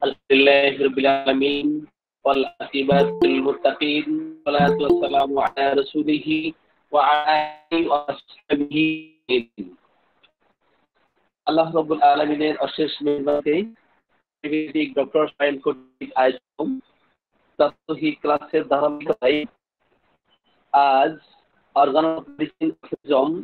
Alhamdulillahi rabbil alamin wal aqibatu lil muttaqin wassalatu wassalamu ala rasulih wa ala alihi wa sahbihi আল্লাহ রাব্বুল আলামিনের অশেষ মেহেরবানিতে Ayurvedic doctor file কর্তৃক আয়োজন প্রাত্যহিক ক্লাসের ধারাবাহিকতায় আজ অর্গানোমেডিসিন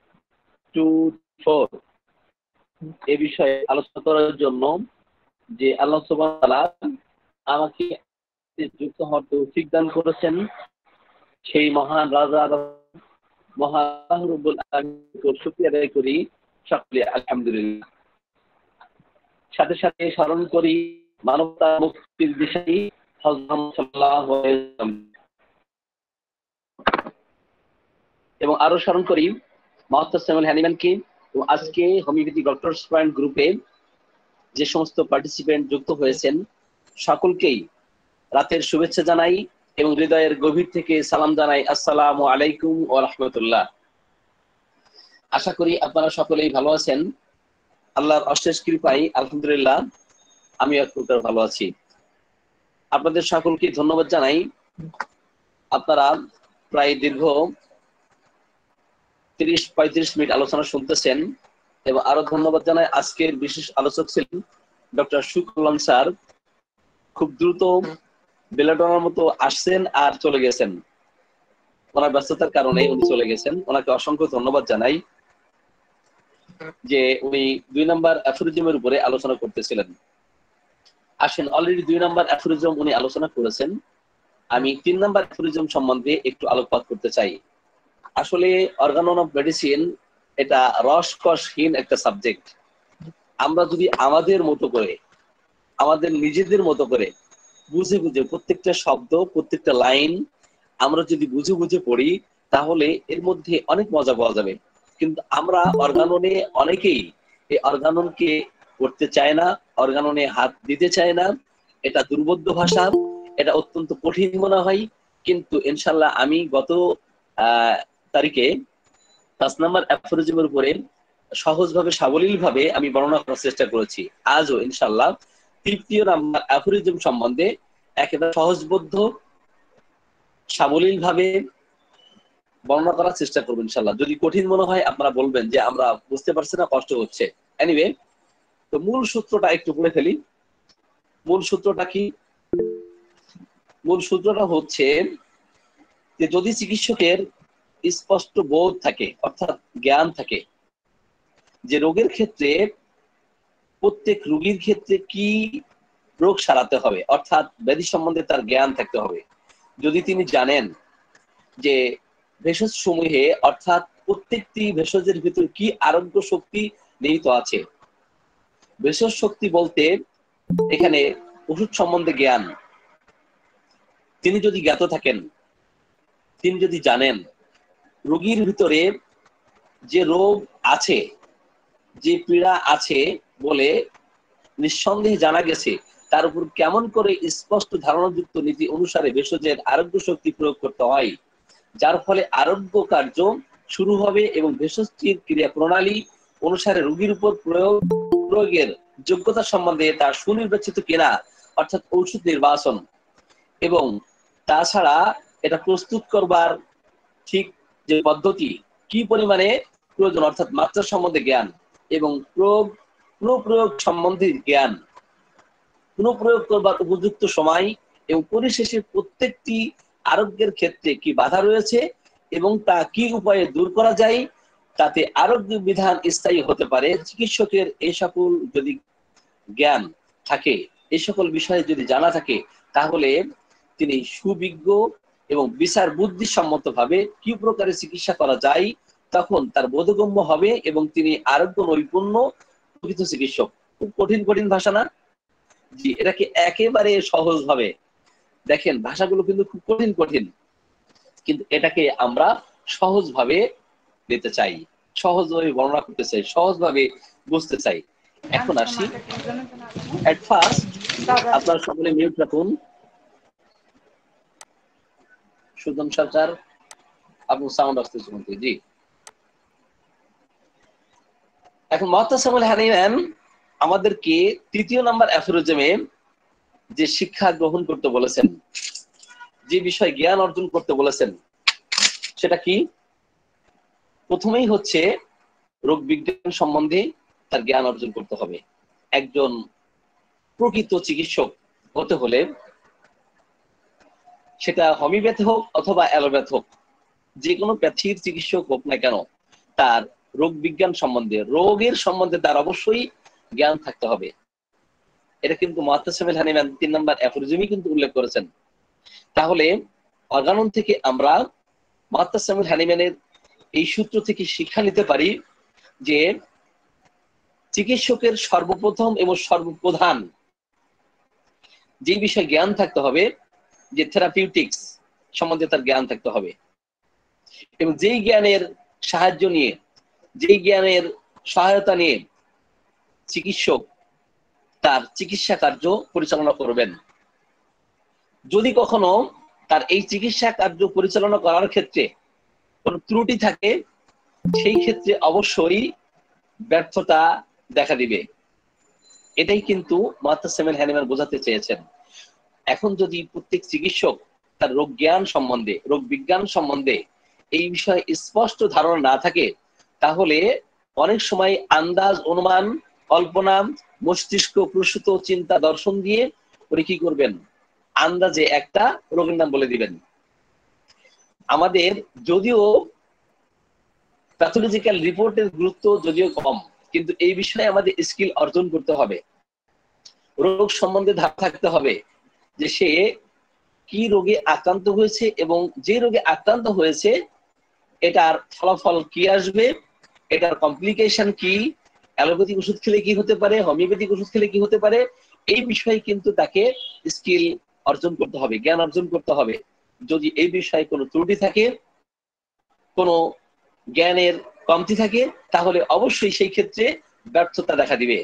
2-4 এ বিষয়ে আলোচনা করার জন্য যে আল্লাহ সুবহানাহু ওয়া তাআলা আমাকে যুক্ত হওয়ার তৌফিক দান করেছেন সেই মহান রাজা মহান আল্লাহ রাব্বুল আলামিনকে শুকরিয়া আদায় করি সকলে আলহামদুলিল্লাহ। সাথে সাথে স্মরণ করি মানবতা মুক্তির দিশারি হযরত সাল্লাল্লাহু আলাইহি ওয়াসাল্লাম এবং আরো স্মরণ করি মুহতাসিমুল হানিমানকে। এবং আজকে হোমিওপ্যাথি ডক্টরস পয়েন্ট গ্রুপে যে সমস্ত পার্টিসিপেন্ট যুক্ত হয়েছেন সকলকেই রাতের শুভেচ্ছা জানাই এবং হৃদয়ের গভীর থেকে সালাম জানাই, আসসালামু আলাইকুম ওয়া রাহমাতুল্লাহ। আশা করি আপনারা সকলেই ভালো আছেন। আল্লাহর অশেষ কৃপায় আলহামদুলিল্লাহ আমি আপনাদের ভালো আছি। আপনাদের সকলকে ধন্যবাদ জানাই। আপনারা প্রায় দীর্ঘ 30-35 মিনিট আলোচনা শুনতেছেন এবং আরো ধন্যবাদ জানাই আজকের বিশেষ আলোচক ছিলেন ডক্টর শুক্লান স্যার। খুব দ্রুত বেলাডোনার মতো আসছেন আর চলে গেছেন, ওনার ব্যস্ততার কারণে উনি চলে গেছেন। ওনাকে অসংখ্য ধন্যবাদ জানাই যে উনি 2 নম্বর অ্যাফোরিজমের উপরে আলোচনা করতেছিলেন। আসেন, অলরেডি 2 নম্বর অ্যাফোরিজম উনি আলোচনা করেছেন। আমি 3 নম্বর অ্যাফোরিজম সম্বন্ধে একটু আলোকপাত করতে চাই। আসলে অর্গানন অফ মেডিসিন এটা রসকসহীন একটা সাবজেক্ট। আমরা যদি আমাদের মতো করে, আমাদের নিজেদের মতো করে বুঝে বুঝে প্রত্যেকটা শব্দ, প্রত্যেকটা লাইন আমরা যদি বুঝে বুঝে পড়ি তাহলে এর মধ্যে অনেক মজা পাওয়া যাবে। কিন্তু আমরা অর্গাননে অনেকেই এই অর্গাননকে পড়তে চায় না, অর্গাননে হাত দিতে চায় না। এটা দুর্বোধ্য ভাষা, এটা অত্যন্ত কঠিন মনে হয়। কিন্তু ইনশাল্লাহ আমি গত তারিখে 5 নম্বর অ্যাফোরিজমের উপরে সহজভাবে সাবলীলভাবে আমি বর্ণনা করার চেষ্টা করেছি। আজও ইনশাল্লাহ 3য় নাম্বার অ্যাফোরিজম সম্বন্ধে একেবারে সহজবোধ্য সাবলীলভাবে বর্ণনা করার চেষ্টা করবো ইনশাল্লাহ। যদি কঠিন মনে হয় আপনারা বলবেন যে আমরা বুঝতে পারছি না, কষ্ট হচ্ছে। এনিওয়ে, তো মূল সূত্রটা একটু বলে ফেলি। মূল সূত্রটা কি? মূল সূত্রটা হচ্ছে যে যদি চিকিৎসকের স্পষ্ট বোধ থাকে, অর্থাৎ জ্ঞান থাকে যে রোগের ক্ষেত্রে প্রত্যেক রোগীর ক্ষেত্রে কি রোগ সারাতে হবে, অর্থাৎ ব্যাধি সম্বন্ধে তার জ্ঞান থাকতে হবে। যদি তিনি জানেন যে ভেষজ সমূহে, অর্থাৎ প্রত্যেকটি ভেষজের ভিতর কি আরোগ্য শক্তি নিহিত আছে। ভেষজ শক্তি বলতে এখানে ওষুধ সম্বন্ধে জ্ঞান। তিনি যদি জ্ঞাত থাকেন, তিনি যদি জানেন রোগীর ভিতরে যে রোগ আছে, যে পীড়া আছে বলে নিঃসন্দেহে জানা গেছে, তার উপর কেমন করে স্পষ্ট ধারণাযুক্ত নীতি অনুসারে ভেষজের আরোগ্য শক্তি প্রয়োগ করতে হয়, যার ফলে আরোগ্য কার্য শুরু হবে এবং ভেষজটির ক্রিয়া প্রণালী অনুসারে রোগীর উপর প্রয়োগের যোগ্যতা সম্বন্ধে তার সুনির্বাচিত কিনা, অর্থাৎ ঔষধ নির্বাচন, এবং তাছাড়া এটা প্রস্তুত করবার ঠিক যে পদ্ধতি, কি পরিমাণে প্রয়োজন, অর্থাৎ মাত্রা সম্বন্ধে জ্ঞান এবং প্রয়োগ সম্বন্ধে জ্ঞান, পুনঃপ্রয়োগ করবার উপযুক্ত সময় এবং পরিশেষে প্রত্যেকটি আরোগ্যের ক্ষেত্রে কি বাধা রয়েছে এবং তা কি উপায়ে দূর করা যায় তাতে আরোগ্য বিধান স্থায়ী হতে পারে। চিকিৎসকের এই সকল যদি জ্ঞান থাকে, এই সকল বিষয়ে যদি জানা থাকে, তাহলে তিনি সুবিজ্ঞ এবং বিচার বুদ্ধিসম্মত ভাবে কি প্রকারে চিকিৎসা করা যায় তখন তার বোধগম্য হবে এবং তিনি আরোগ্য নৈপুণ্য প্রকৃত চিকিৎসক। খুব কঠিন কঠিন ভাষা না? জি, এটাকে একেবারে সহজ ভাবে দেখেন, ভাষাগুলো কিন্তু খুব কঠিন কঠিন, কিন্তু এটাকে আমরা সহজ ভাবে নিতে চাই, সহজভাবে বর্ণনা করতে চাই, সহজভাবে বুঝতে চাই। এখন আসি, এট ফার্স্ট আপনারা সকলে মিউট রাখুন। সুদম সরকার, আপনার সাউন্ড আসতেছে কিন্তু। জি, এখন মুহতাসিমুল হানিমান আমাদেরকে 3য় নাম্বার অ্যাফোরিজমে যে শিক্ষা গ্রহণ করতে বলেছেন, যে বিষয় জ্ঞান অর্জন করতে বলেছেন, সেটা কি? প্রথমেই হচ্ছে রোগ বিজ্ঞান সম্বন্ধে তার জ্ঞান অর্জন করতে হবে। একজন প্রকৃত চিকিৎসক হতে হলে, সেটা হোমিওপ্যাথি হোক অথবা অ্যালোপ্যাথি হোক, যে কোনো প্যাথির চিকিৎসক হোক না কেন, তার রোগ বিজ্ঞান সম্বন্ধে, রোগের সম্বন্ধে তার অবশ্যই জ্ঞান থাকতে হবে। এটা কিন্তু মুআত্তাসিম আল হানিম্যান 3 নম্বর অ্যাফোরিজমই কিন্তু উল্লেখ করেছেন। তাহলে অর্গানন থেকে আমরা মুআত্তাসিম আল হানিম্যানের এই সূত্র থেকে শিক্ষা নিতে পারি যে চিকিৎসকের সর্বপ্রথম এবং সর্বপ্রধান যে বিষয়ে জ্ঞান থাকতে হবে, যে থেরাপিউটিক্স সম্বন্ধে তার জ্ঞান থাকতে হবে, এবং যেই জ্ঞানের সাহায্য নিয়ে, যেই জ্ঞানের সহায়তা নিয়ে চিকিৎসক তার চিকিৎসা কার্য পরিচালনা করবেন। যদি কখনো তার এই চিকিৎসা কার্য পরিচালনা করার ক্ষেত্রে কোনো ত্রুটি থাকে, সেই ক্ষেত্রে অবশ্যই ব্যর্থতা দেখা দিবে। এটাই কিন্তু মুআত্তাসিম আল হানিম্যান বোঝাতে চেয়েছেন। এখন যদি প্রত্যেক চিকিৎসক তার রোগ জ্ঞান সম্বন্ধে, রোগ বিজ্ঞান সম্বন্ধে এই বিষয়ে স্পষ্ট ধারণা না থাকে, তাহলে অনেক সময় আন্দাজ, অনুমান, কল্পনা, মস্তিষ্ক প্রসূত চিন্তা দর্শন দিয়ে উনি কি করবেন, আন্দাজে একটা রোগের নাম বলে দিবেন। আমাদের যদিও প্যাথোলজিক্যাল রিপোর্টের গুরুত্ব যদিও কম, কিন্তু এই বিষয়ে আমাদের স্কিল অর্জন করতে হবে। রোগ সম্বন্ধে ধারণা থাকতে হবে যে সে কি রোগে আক্রান্ত হয়েছে, এবং যে রোগে আক্রান্ত হয়েছে এটার ফলাফল কি আসবে, এটার কমপ্লিকেশন কি, অ্যালোপ্যাথিক ওষুধ খেলে কি হতে পারে, হোমিওপ্যাথিক ওষুধ খেলে কি হতে পারে, এই বিষয়ে কিন্তু তাকে স্কিল অর্জন করতে হবে, জ্ঞান অর্জন করতে হবে। যদি এই বিষয়ে কোনো ত্রুটি থাকে, কোনো জ্ঞানের কমতি থাকে, তাহলে অবশ্যই সেই ক্ষেত্রে ব্যর্থতা দেখা দিবে।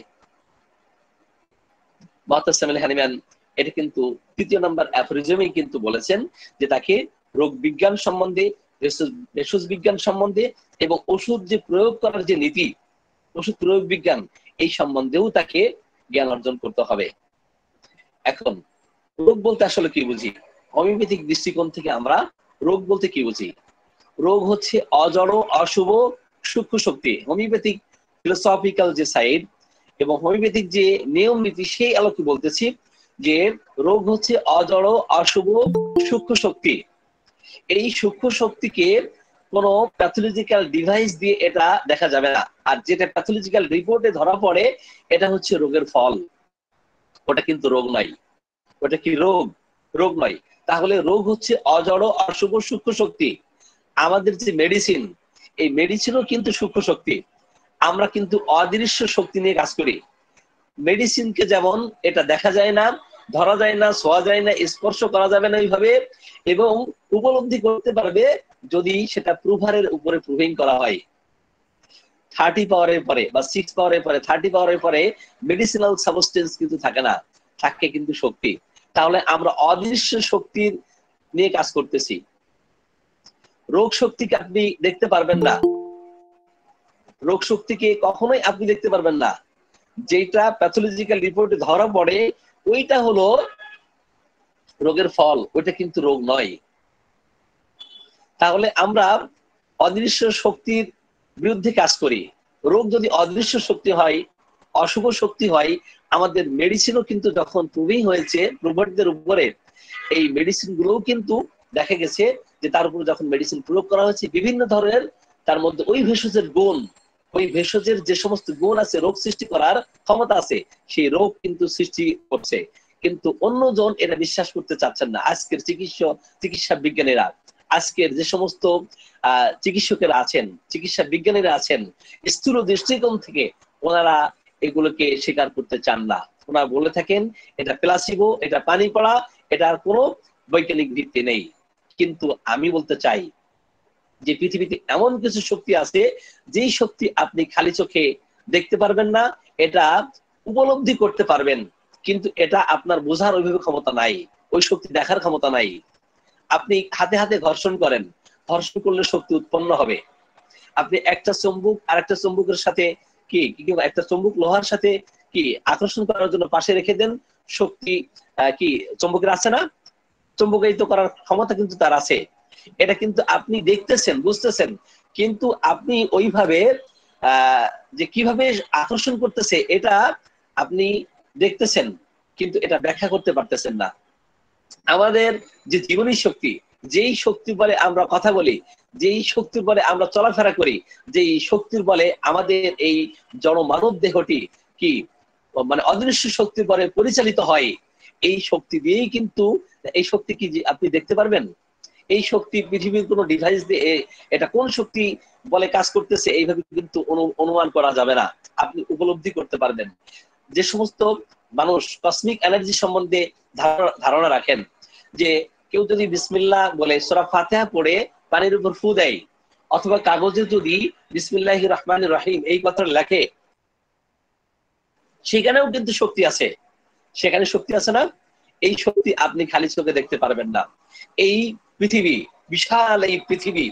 মুআত্তাসিম আল হানিম্যান এটা কিন্তু 3 নম্বর অ্যাফোরিজমেই কিন্তু বলেছেন যে তাকে রোগ বিজ্ঞান সম্বন্ধে, ভেষজ বিজ্ঞান সম্বন্ধে, এবং ওষুধ যে প্রয়োগ করার যে নীতি, ওষুধ প্রয়োগ বিজ্ঞান, এই সম্বন্ধেও তাকে জ্ঞান অর্জন করতে হবে। এখন রোগ বলতে আসলে কি বুঝি? হোমিওপ্যাথিক দৃষ্টিকোণ থেকে আমরা রোগ বলতে কি বুঝি? রোগ হচ্ছে অজড়, অশুভ, সূক্ষ্ম শক্তি। হোমিওপ্যাথিক ফিলোসফিক্যাল যে সাইড এবং হোমিওপ্যাথিক যে নিয়ম নীতি, সেই আলোকে বলতেছি যে রোগ হচ্ছে অজড়, অশুভ, সূক্ষ্ম শক্তি। এই সূক্ষ্ম শক্তিকে কোনো প্যাথোলজিক্যাল ডিভাইস দিয়ে এটা দেখা যাবে না। আর যেটা প্যাথোলজিক্যাল রিপোর্টে ধরা পড়ে, এটা হচ্ছে রোগের ফল। ওটা কিন্তু রোগ নয়। ওটা কি রোগ? রোগ নয়। তাহলে রোগ হচ্ছে অজড়, অশুভ, সূক্ষ্ম শক্তি। আমাদের যে মেডিসিন, এই মেডিসিনও কিন্তু সূক্ষ্ম শক্তি। আমরা কিন্তু অদৃশ্য শক্তি নিয়ে কাজ করি। মেডিসিনকে যেমন এটা দেখা যায় না, ধরা যায় না, ছোঁয়া যায় না, স্পর্শ করা যাবে না এইভাবে, এবং উপলব্ধি করতে পারবে যদি সেটা প্রুভারের উপরে প্রুভিং করা হয়। 30 পাওয়ারের পরে বা 6 পাওয়ারের পরে, 30 পাওয়ারের পরে মেডিসিনাল সাবস্টেন্স কিন্তু থাকে না, থাকে কিন্তু শক্তি। তাহলে আমরা অদৃশ্য শক্তির নিয়ে কাজ করতেছি। রোগ শক্তিকে আপনি দেখতে পারবেন না, রোগ শক্তিকে কখনোই আপনি দেখতে পারবেন না। যেটা প্যাথোলজিক্যাল রিপোর্টে ধরা পড়ে, ওইটা হলো রোগের ফল, ওইটা কিন্তু রোগ নয়। তাহলে আমরা অদৃশ্য শক্তির বিরুদ্ধে কাজ করি। রোগ যদি অদৃশ্য শক্তি হয়, অশুভ শক্তি হয়, আমাদের মেডিসিনও কিন্তু যখন প্রুভিং হয়েছে প্রোভাইডদের উপরে, এই মেডিসিন গুলোও কিন্তু দেখা গেছে যে তার উপরে যখন মেডিসিন প্রয়োগ করা হয়েছে, বিভিন্ন ধরনের তার মধ্যে ওই ভেষজের গুণ, ওই ভেষজের যে সমস্ত গুণ আছে, রোগ সৃষ্টি করার ক্ষমতা আছে, সেই রোগ কিন্তু সৃষ্টি করছে। কিন্তু অন্যজন এটা বিশ্বাস করতে চাচ্ছেন না। আজকের চিকিৎসা বিজ্ঞানীরা, আজকের যে সমস্ত চিকিৎসকেরা আছেন, চিকিৎসা বিজ্ঞানীরা আছেন, স্থূল দৃষ্টিকোণ থেকে ওনারা এগুলোকে স্বীকার করতে চান না। ওনারা বলে থাকেন এটা প্লাসিবো, এটা পানি পড়া, এটার কোনো বৈজ্ঞানিক ভিত্তি নেই। কিন্তু আমি বলতে চাই যে পৃথিবীতে এমন কিছু শক্তি আছে, যেই শক্তি আপনি খালি চোখে দেখতে পারবেন না, এটা উপলব্ধি করতে পারবেন, কিন্তু এটা আপনার বোঝার ওইভাবে ক্ষমতা নাই, ওই শক্তি দেখার ক্ষমতা নাই। আপনি হাতে হাতে ঘর্ষণ করেন, ঘর্ষণ করলে শক্তি উৎপন্ন হবে। আপনি একটা চুম্বক আর একটা চুম্বকের সাথে কি একটা চুম্বক লোহার সাথে কি আকর্ষণ করার জন্য পাশে রেখে দেন, শক্তি কি চুম্বকের আছে না? চুম্বকায়িত করার ক্ষমতা কিন্তু তার আছে। এটা কিন্তু আপনি দেখতেছেন, বুঝতেছেন, কিন্তু আপনি ওইভাবে যে কিভাবে আকর্ষণ করতেছে এটা আপনি দেখতেছেন, কিন্তু এটা ব্যাখ্যা করতে পারতেছেন না। আমাদের যে জীবনী শক্তি, যেই শক্তির বলে আমরা কথা বলি, যেই শক্তির বলে আমরা চলাফেরা করি, যেই শক্তির বলে আমাদের এই জনমানব দেহটি কি মানে অদৃশ্য শক্তির বলে পরিচালিত হয়, এই শক্তি দিয়েই কিন্তু, এই শক্তি কি আপনি দেখতে পারবেন? এই শক্তি পৃথিবীর কোন ডিভাইস দিয়ে এটা কোন শক্তি বলে কাজ করতেছে এইভাবে কিন্তু অনুমান করা যাবে না, আপনি উপলব্ধি করতে পারবেন। যে সমস্ত মানুষ কসমিক এনার্জি সম্বন্ধে ধারণা রাখেন, যে কেউ যদি বিসমিল্লাহ বলে সূরা ফাতিহা পড়ে পানির উপর ফু দেয়, অথবা কাগজে যদি বিসমিল্লাহির রহমানির রহিম এই কথা লেখে, সেখানেও কিন্তু শক্তি আছে। সেখানে শক্তি আছে না? এই শক্তি আপনি খালি চোখে দেখতে পারবেন না। এই পৃথিবী, বিশাল এই পৃথিবী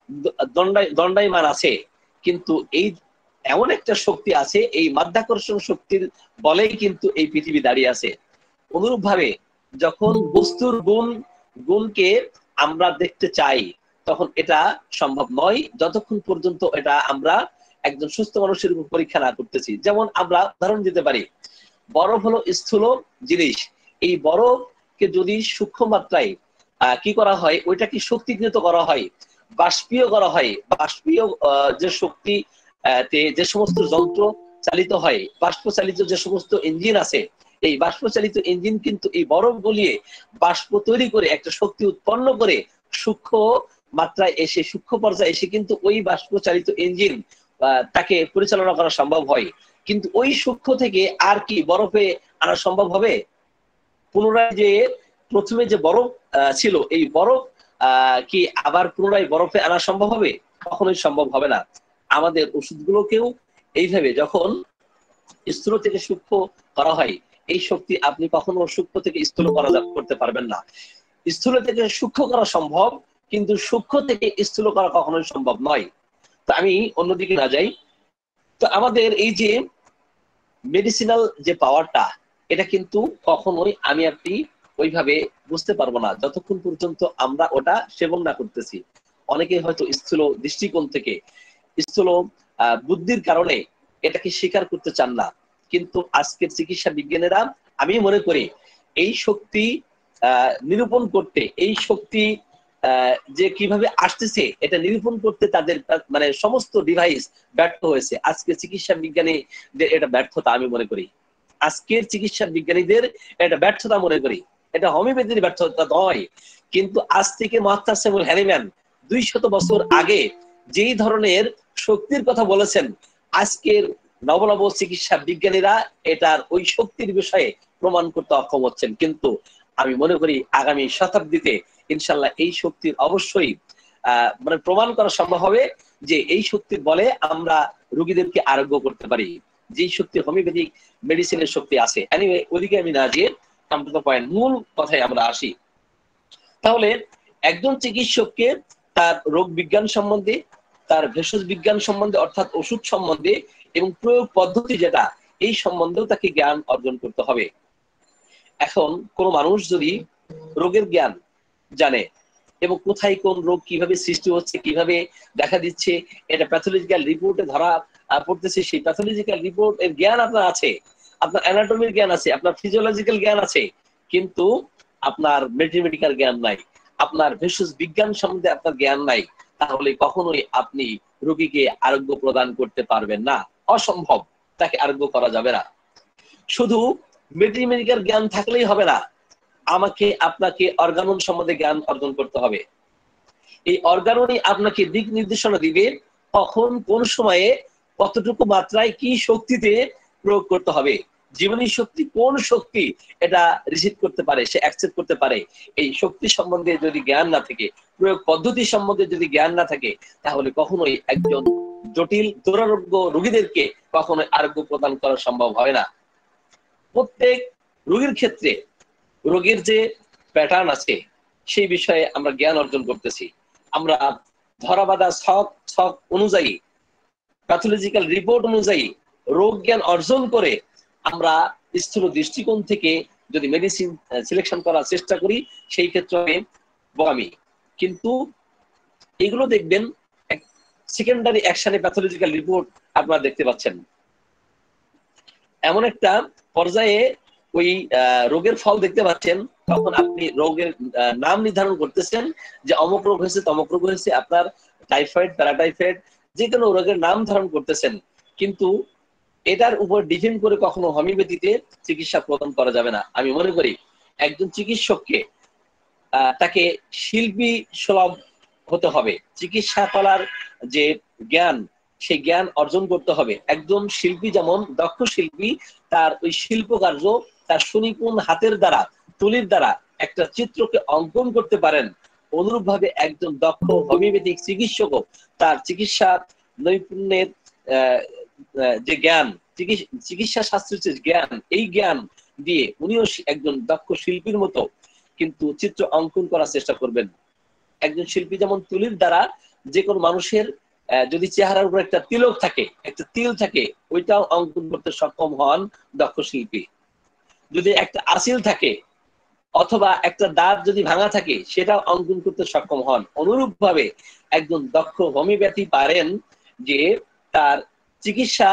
দণ্ডায়মান আছে, কিন্তু এই এমন একটা শক্তি আছে, এই মাধ্যাকর্ষণ শক্তির বলেই কিন্তু এই পৃথিবী দাঁড়িয়ে আছে। অনুরূপ ভাবে যখন বস্তুর গুণকে আমরা দেখতে চাই, তখন এটা সম্ভব নয় যতক্ষণ পর্যন্ত এটা আমরা একজন সুস্থ মানুষের উপর পরীক্ষা না করতেছি। যেমন আমরা উদাহরণ দিতে পারি, বরফ হলো স্থূল জিনিস। এই বরফকে যদি সূক্ষ্ম মাত্রায় কি করা হয়, ওইটাকে শক্তিকৃত করা হয়, বাষ্পীয় করা হয়, বাষ্পীয় যে শক্তি যে সমস্ত যন্ত্র চালিত হয়, বাষ্প চালিত যে সমস্ত ইঞ্জিন আছে, এই বাষ্প চালিত ইঞ্জিন কিন্তু এই বরফ গলিয়ে বাষ্প তৈরি করে একটা শক্তি উৎপন্ন করে সূক্ষ্ম মাত্রায় এসে, সূক্ষ্ম পর্যায়ে এসে কিন্তু ওই বাষ্প চালিত ইঞ্জিন তাকে পরিচালনা করা সম্ভব হয়। কিন্তু ওই সূক্ষ্ম থেকে আর কি বরফে আনা সম্ভব হবে? পুনরায় যে প্রথমে যে বরফ ছিল, এই বরফ কি আবার পুনরায় বরফে আনা সম্ভব হবে? কখনোই সম্ভব হবে না। আমাদের ওষুধগুলোকেও এইভাবে যখন স্থূল থেকে সূক্ষ্ম করা হয়, এই শক্তি আপনি কখনো সূক্ষ্ম থেকে স্থূল করতে পারবেন না। স্থূল থেকে সূক্ষ্ম করা সম্ভব, কিন্তু সূক্ষ্ম থেকে স্থূল করা কখনোই সম্ভব নয়। তো আমি অন্যদিকে না যাই। তো আমাদের এই যে মেডিসিনাল যে পাওয়ারটা, এটা কিন্তু কখনোই আমি আপনি ওইভাবে বুঝতে পারবো না যতক্ষণ পর্যন্ত আমরা ওটা সেবন না করতেছি। অনেকে হয়তো স্থূল দৃষ্টিকোণ থেকে, স্থূল বুদ্ধির কারণে এটাকে স্বীকার করতে চান না, কিন্তু আজকের চিকিৎসা বিজ্ঞানীরা আমি মনে করি এই শক্তি নিরূপণ করতে, এই শক্তি যে কিভাবে আসতেছে এটা নিরূপণ করতে তাদের মানে সমস্ত ডিভাইস ব্যর্থ হয়েছে। আজকে চিকিৎসা বিজ্ঞানীদের এটা ব্যর্থতা আমি মনে করি, আজকের চিকিৎসা বিজ্ঞানীদের এটা ব্যর্থতা মনে করি। এটা হোমিওপ্যাথির ব্যর্থতা নয়, কিন্তু আজ থেকে মহাত্মা স্যামুয়েল হ্যানিম্যান 200 বছর আগে যেই ধরনের শক্তির কথা বলেছেন, আজকের নবনব চিকিৎসা বিজ্ঞানীরা এটার ওই শক্তির বিষয়ে প্রমাণ করতে অক্ষম হচ্ছেন। কিন্তু আমি মনে করি আগামী শতাব্দীতে ইনশাল্লাহ এই শক্তির অবশ্যই মানে প্রমাণ করা সম্ভব হবে যে এই শক্তির বলে আমরা রোগীদেরকে আরোগ্য করতে পারি, যেই শক্তি হোমিওপ্যাথিক মেডিসিনের শক্তি আছে। এনিওয়ে, ওদিকে আমি না গিয়ে পয়েন্ট, মূল কথায় আমরা আসি। তাহলে একজন চিকিৎসককে তার রোগ বিজ্ঞান সম্বন্ধে, তার ভেষজ বিজ্ঞান সম্বন্ধে অর্থাৎ ওষুধ সম্বন্ধে এবং প্রয়োগ পদ্ধতি যেটা, এই সম্বন্ধেও তাকে জ্ঞান অর্জন করতে হবে। এখন কোন মানুষ যদি রোগের জ্ঞান জানে এবং কোথায় কোন রোগ কিভাবে সৃষ্টি হচ্ছে, কিভাবে দেখা দিচ্ছে, এটা প্যাথোলজিক্যাল রিপোর্টে ধরা পড়তেছে, সেই প্যাথোলজিক্যাল রিপোর্ট এর জ্ঞান আপনার আছে, আপনার অ্যানাটমির জ্ঞান আছে, আপনার ফিজিওলজিক্যাল জ্ঞান আছে, কিন্তু আপনার ম্যাথমেটিক্যাল জ্ঞান নাই, আপনার ভেষজ বিজ্ঞান সম্বন্ধে আপনার জ্ঞান নাই, তাহলে কখনোই আপনি রোগীকে আরোগ্য প্রদান করতে পারবেন না। অসম্ভব, তাকে আরোগ্য করা যাবে না। শুধু ম্যাথমেটিক্যাল জ্ঞান থাকলেই হবে না, আমাকে আপনাকে অর্গানন সম্বন্ধে জ্ঞান অর্জন করতে হবে। এই অর্গাননই আপনাকে দিক নির্দেশনা দিবে কখন কোন সময়ে কতটুকু মাত্রায় কি শক্তিতে প্রয়োগ করতে হবে। জীবনী শক্তি কোন শক্তি এটা রিসিভ করতে পারে, সে অ্যাকসেপ্ট করতে পারে, এই শক্তি সম্বন্ধে যদি জ্ঞান না থাকে, প্রয়োগ পদ্ধতি সম্বন্ধে যদি জ্ঞান না থাকে, তাহলে কখনোই একজন জটিল দুরারোগ্য রোগীদেরকে কখনোই আরোগ্য প্রদান করা সম্ভব হয় না। প্রত্যেক রোগীর ক্ষেত্রে রোগের যে প্যাটার্ন আছে সেই বিষয়ে আমরা জ্ঞান অর্জন করতেছি। আমরা ধরাবাঁধা ছক অনুযায়ী, প্যাথোলজিক্যাল রিপোর্ট অনুযায়ী রোগ জ্ঞান অর্জন করে আমরা স্থূল দৃষ্টিকোণ থেকে যদি মেডিসিন সিলেকশন করার চেষ্টা করি সেই ক্ষেত্রে বোকামি। কিন্তু এগুলো দেখবেন সেকেন্ডারি অ্যাকশনে প্যাথোলজিক্যাল রিপোর্ট আপনারা দেখতে পাচ্ছেন। এমন একটা পর্যায়ে ওই রোগের ফল দেখতে পাচ্ছেন, তখন আপনি রোগের নাম নির্ধারণ করতেছেন যে অমুক রোগ হয়েছে, তমুক রোগ হয়েছে, আপনার টাইফয়েড, প্যারাটাইফয়েড, যে কোনো রোগের নাম ধারণ করতেছেন। কিন্তু এটার উপর ডিপেন্ড করে কখনো হোমিওপ্যাথিতে চিকিৎসা প্রদান করা যাবে না। আমি মনে করি একজন চিকিৎসককে তাকে শিল্পী সুলভ হতে হবে। চিকিৎসা করার যে জ্ঞান, সেই জ্ঞান অর্জন করতে হবে। একজন শিল্পী যেমন দক্ষ শিল্পী, তার ওই শিল্পকার্য তার সুনিপুণ হাতের দ্বারা, তুলির দ্বারা একটা চিত্রকে অঙ্কন করতে পারেন, অনুরূপ ভাবে একজন দক্ষ হোমিওপ্যাথিক চিকিৎসকও তার চিকিৎসা নৈপুণ্যের যে জ্ঞান, চিকিৎসা শাস্ত্রের যে জ্ঞান, এই জ্ঞান দিয়ে উনিও একজন দক্ষ শিল্পীর মতো কিন্তু চিত্র অঙ্কন করার চেষ্টা করবেন। একজন শিল্পী যেমন তুলির দ্বারা যে কোনো মানুষের যদি চেহারার উপর একটা তিলক থাকে, একটা তিল থাকে, ওইটাও অঙ্কন করতে সক্ষম হন দক্ষ শিল্পী। যদি একটা আসিল থাকে অথবা একটা দাঁত যদি ভাঙা থাকে, সেটাও অঙ্কন করতে সক্ষম হন। অনুরূপ ভাবে একজন দক্ষ হোমিওপ্যাথি পারেন যে তার চিকিৎসা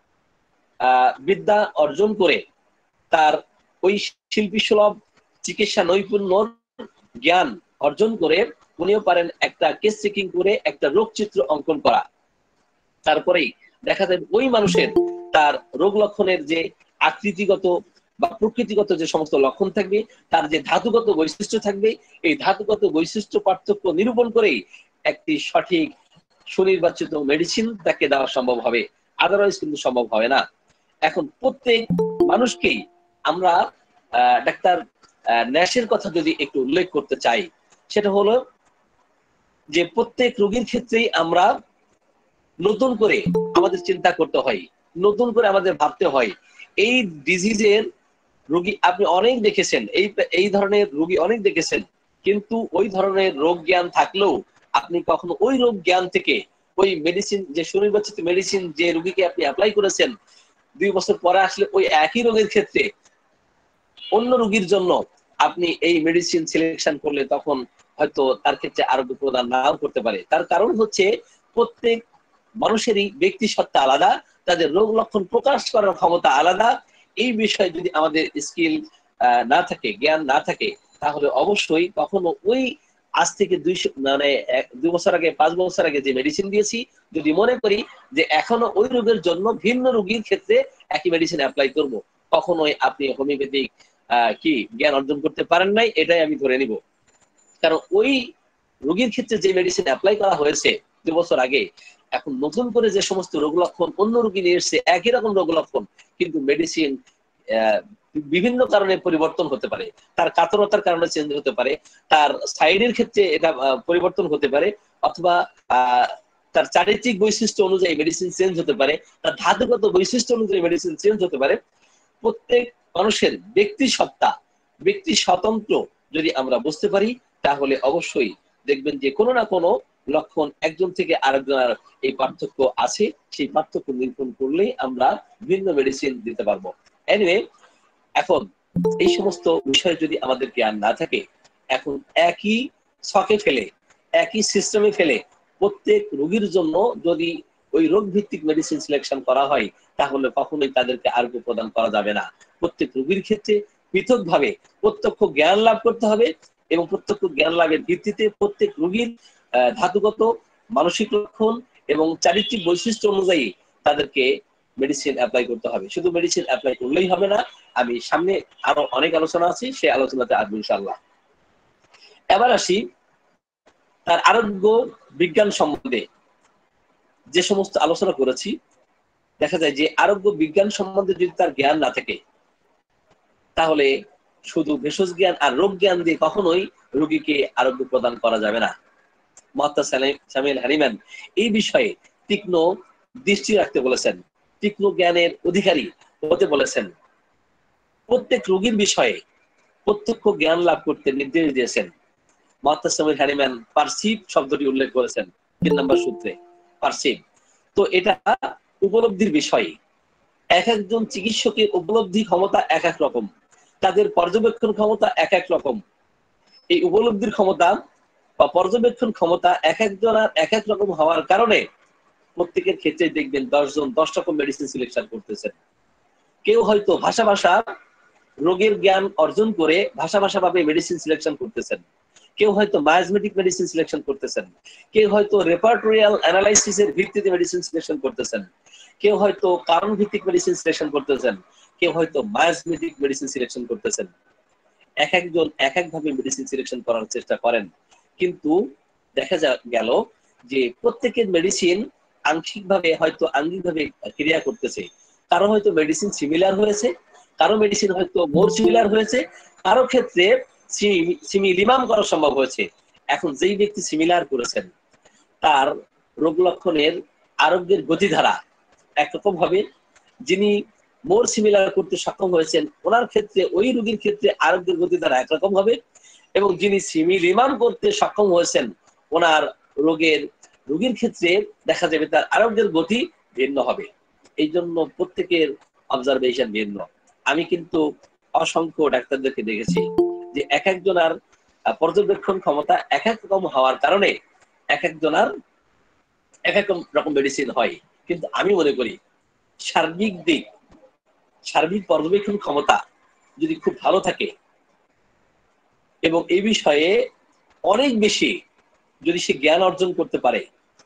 বিদ্যা অর্জন করে, তার ওই শিল্পী সুলভ চিকিৎসা নৈপুণ্য জ্ঞান অর্জন করে উনিও পারেন একটা কেস চেকিং করে একটা রোগ চিত্র অঙ্কন করা। তারপরেই দেখা যায় ওই মানুষের তার রোগ লক্ষণের যে আকৃতিগত বা প্রকৃতিগত যে সমস্ত লক্ষণ থাকবে, তার যে ধাতুগত বৈশিষ্ট্য থাকবে, এই ধাতুগত বৈশিষ্ট্য পার্থক্য নিরূপণ করেই একটি সঠিক সুনির্বাচিত মেডিসিন তাকে দেওয়া সম্ভব হবে, আদারওয়াইজ কিন্তু সম্ভব হবে না। এখন প্রত্যেক মানুষকেই আমরা ডাক্তার ন্যাসের কথা যদি একটু উল্লেখ করতে চাই, সেটা হলো যে প্রত্যেক রোগীর ক্ষেত্রেই আমরা নতুন করে আমাদের চিন্তা করতে হয়, নতুন করে আমাদের ভাবতে হয়। এই ডিজিজের রোগী আপনি অনেক দেখেছেন, এই ধরনের রোগী অনেক দেখেছেন, কিন্তু ওই ধরনের রোগ জ্ঞান থাকলেও আপনি কখনো ওই রোগ জ্ঞান থেকে ওই মেডিসিন, যে সুনির্বাচিত মেডিসিন যে রোগীকে আপনি অ্যাপ্লাই করেছেন, 2 বছর পরে আসলে ওই একই রোগের ক্ষেত্রে অন্য রোগীর জন্য আপনি এই মেডিসিন সিলেকশন করলে তখন হয়তো তার ক্ষেত্রে আরোগ্য প্রদান নাও করতে পারে। তার কারণ হচ্ছে প্রত্যেক মানুষেরই ব্যক্তি সত্তা আলাদা, তাদের রোগ লক্ষণ প্রকাশ করার ক্ষমতা আলাদা। এই বিষয়ে যদি আমাদের স্কিল না থাকে, জ্ঞান না থাকে, তাহলে অবশ্যই কখনো ওই আজ থেকে 2 বছর আগে, 5 বছর আগে যে মেডিসিন দিয়েছি, যদি মনে করি যে এখনো ওই রোগের জন্য ভিন্ন রোগীর ক্ষেত্রে একই মেডিসিন অ্যাপ্লাই করব, কখনোই আপনি হোমিওপ্যাথিক কি জ্ঞান অর্জন করতে পারেন নাই, এটাই আমি ধরে নিব। কারণ ওই রোগীর ক্ষেত্রে যে মেডিসিন অ্যাপ্লাই করা হয়েছে 2 বছর আগে, এখন নতুন করে যে সমস্ত রোগ লক্ষণ অন্য রোগী নিয়ে এসছে, একই রকম রোগ লক্ষণ, কিন্তু মেডিসিন বিভিন্ন কারণে পরিবর্তন হতে পারে, তার কাতরতার কারণে চেঞ্জ হতে পারে, তার সাইডের ক্ষেত্রে এটা পরিবর্তন হতে পারে, অথবা তার চারিত্রিক বৈশিষ্ট্য অনুযায়ী মেডিসিন চেঞ্জ হতে পারে, তার ধাতুগত বৈশিষ্ট্য অনুযায়ী মেডিসিন চেঞ্জ হতে পারে। প্রত্যেক মানুষের ব্যক্তি সত্তা, ব্যক্তি স্বতন্ত্র যদি আমরা বুঝতে পারি, তাহলে অবশ্যই দেখবেন যে কোনো না কোনো লক্ষণ একজন থেকে আরেকজনের এই পার্থক্য আছে, সেই পার্থক্য নিরূপণ করলেই আমরা ভিন্ন মেডিসিন দিতে পারবো। এনিওয়ে, এখন এই সমস্ত বিষয় যদি আমাদের জ্ঞান না থাকে, এখন একই ছকে ফেলে, একই সিস্টেমে ফেলে প্রত্যেক রোগীর জন্য যদি ওই রোগ ভিত্তিক মেডিসিন সিলেকশন করা হয়, তাহলে কখনোই তাদেরকে আরোগ্য প্রদান করা যাবে না। প্রত্যেক রোগীর ক্ষেত্রে পৃথকভাবে প্রত্যক্ষ জ্ঞান লাভ করতে হবে, এবং প্রত্যক্ষ জ্ঞান লাভের ভিত্তিতে প্রত্যেক রোগীর ধাতুগত, মানসিক লক্ষণ এবং চারিত্রিক বৈশিষ্ট্য অনুযায়ী তাদেরকে মেডিসিন অ্যাপ্লাই করতে হবে। শুধু মেডিসিন অ্যাপ্লাই করলেই হবে না, আমি সামনে আরো অনেক আলোচনা আছে, সেই আলোচনাতে আসবো ইনশাআল্লাহ। এবার আসি তার আরোগ্য বিজ্ঞান সম্বন্ধে যে সমস্ত আলোচনা করেছি। দেখা যায় যে আরোগ্য বিজ্ঞান সম্বন্ধে যদি তার জ্ঞান না থাকে, তাহলে শুধু ভেষজ জ্ঞান আর রোগ জ্ঞান দিয়ে কখনোই রোগীকে আরোগ্য প্রদান করা যাবে না। মোহাম্মদ সামিউল হ্যানিম্যান এই বিষয়ে তীক্ষ্ণ দৃষ্টি রাখতে বলেছেন, তীক্ষ্ণ জ্ঞানের অধিকারী হতে বলেছেন। প্রত্যেক রোগীর বিষয়ে প্রত্যক্ষ জ্ঞান লাভ করতে নির্দেশ দিয়েছেন। মোহাম্মদ সামিউল হ্যানিম্যান পারসিভ শব্দটি উল্লেখ করেছেন 3 নম্বর সূত্রে, পারসিভ। তো এটা উপলব্ধির বিষয়। এক একজন চিকিৎসকের উপলব্ধি ক্ষমতা এক এক রকম, তাদের পর্যবেক্ষণ ক্ষমতা এক এক রকম। এই উপলব্ধির ক্ষমতা বা পর্যবেক্ষণ ক্ষমতা এক একজনের এক এক রকম হওয়ার কারণে প্রত্যেকের ক্ষেত্রে দেখবেন 10 জন 10 রকম মেডিসিন সিলেকশন করতেছেন। কেউ হয়তো ভাষা ভাষা রোগের জ্ঞান অর্জন করে ভাষা ভাষা ভাবে মেডিসিন সিলেকশন করতেছেন, কেউ হয়তো মায়াজমেটিক মেডিসিন সিলেকশন করতেছেন, কেউ হয়তো রেপার্টোরিয়াল অ্যানালাইসিসের ভিত্তিতে মেডিসিন সিলেকশন করতেছেন, কেউ হয়তো কারণ ভিত্তিক মেডিসিন সিলেকশন করতেছেন, কেউ হয়তো মায়াজমেটিক মেডিসিন সিলেকশন করতেছেন। এক একজন এক এক ভাবে মেডিসিন সিলেকশন করার চেষ্টা করেন, কিন্তু দেখা গেল যে প্রত্যেকের মেডিসিন আংশিকভাবে হয়তো আঙ্গিকভাবে ক্রিয়া করতেছে। কারো হয়তো মেডিসিন সিমিলার হয়েছে, কারো মেডিসিন হয়তো মোর সিমিলার হয়েছে, কারো ক্ষেত্রে সিমিলিমাম করা সম্ভব হয়েছে। এখন যেই ব্যক্তি সিমিলার করেছেন তার রোগ লক্ষণের আরোগ্যের গতিধারা একরকম হবে, যিনি মোর সিমিলার করতে সক্ষম হয়েছেন ওনার ক্ষেত্রে ওই রোগীর ক্ষেত্রে আরোগ্যের গতিধারা একরকম হবে, এবং যিনি সিমিলিমাম করতে সক্ষম হয়েছেন ওনার রোগীর ক্ষেত্রে দেখা যাবে তার আরোগ্যের গতি ভিন্ন হবে। এই জন্য প্রত্যেকের অবজারভেশন ভিন্ন। আমি কিন্তু অসংখ্য ডাক্তারদেরকে দেখেছি যে এক একজনের পর্যবেক্ষণ ক্ষমতা এক এক রকম হওয়ার কারণে এক একজনের এক এক রকম মেডিসিন হয়। কিন্তু আমি মনে করি সার্বিক পর্যবেক্ষণ ক্ষমতা যদি খুব ভালো থাকে এবং এই বিষয়ে অনেক বেশি যদি সে জ্ঞান অর্জন করতে পারে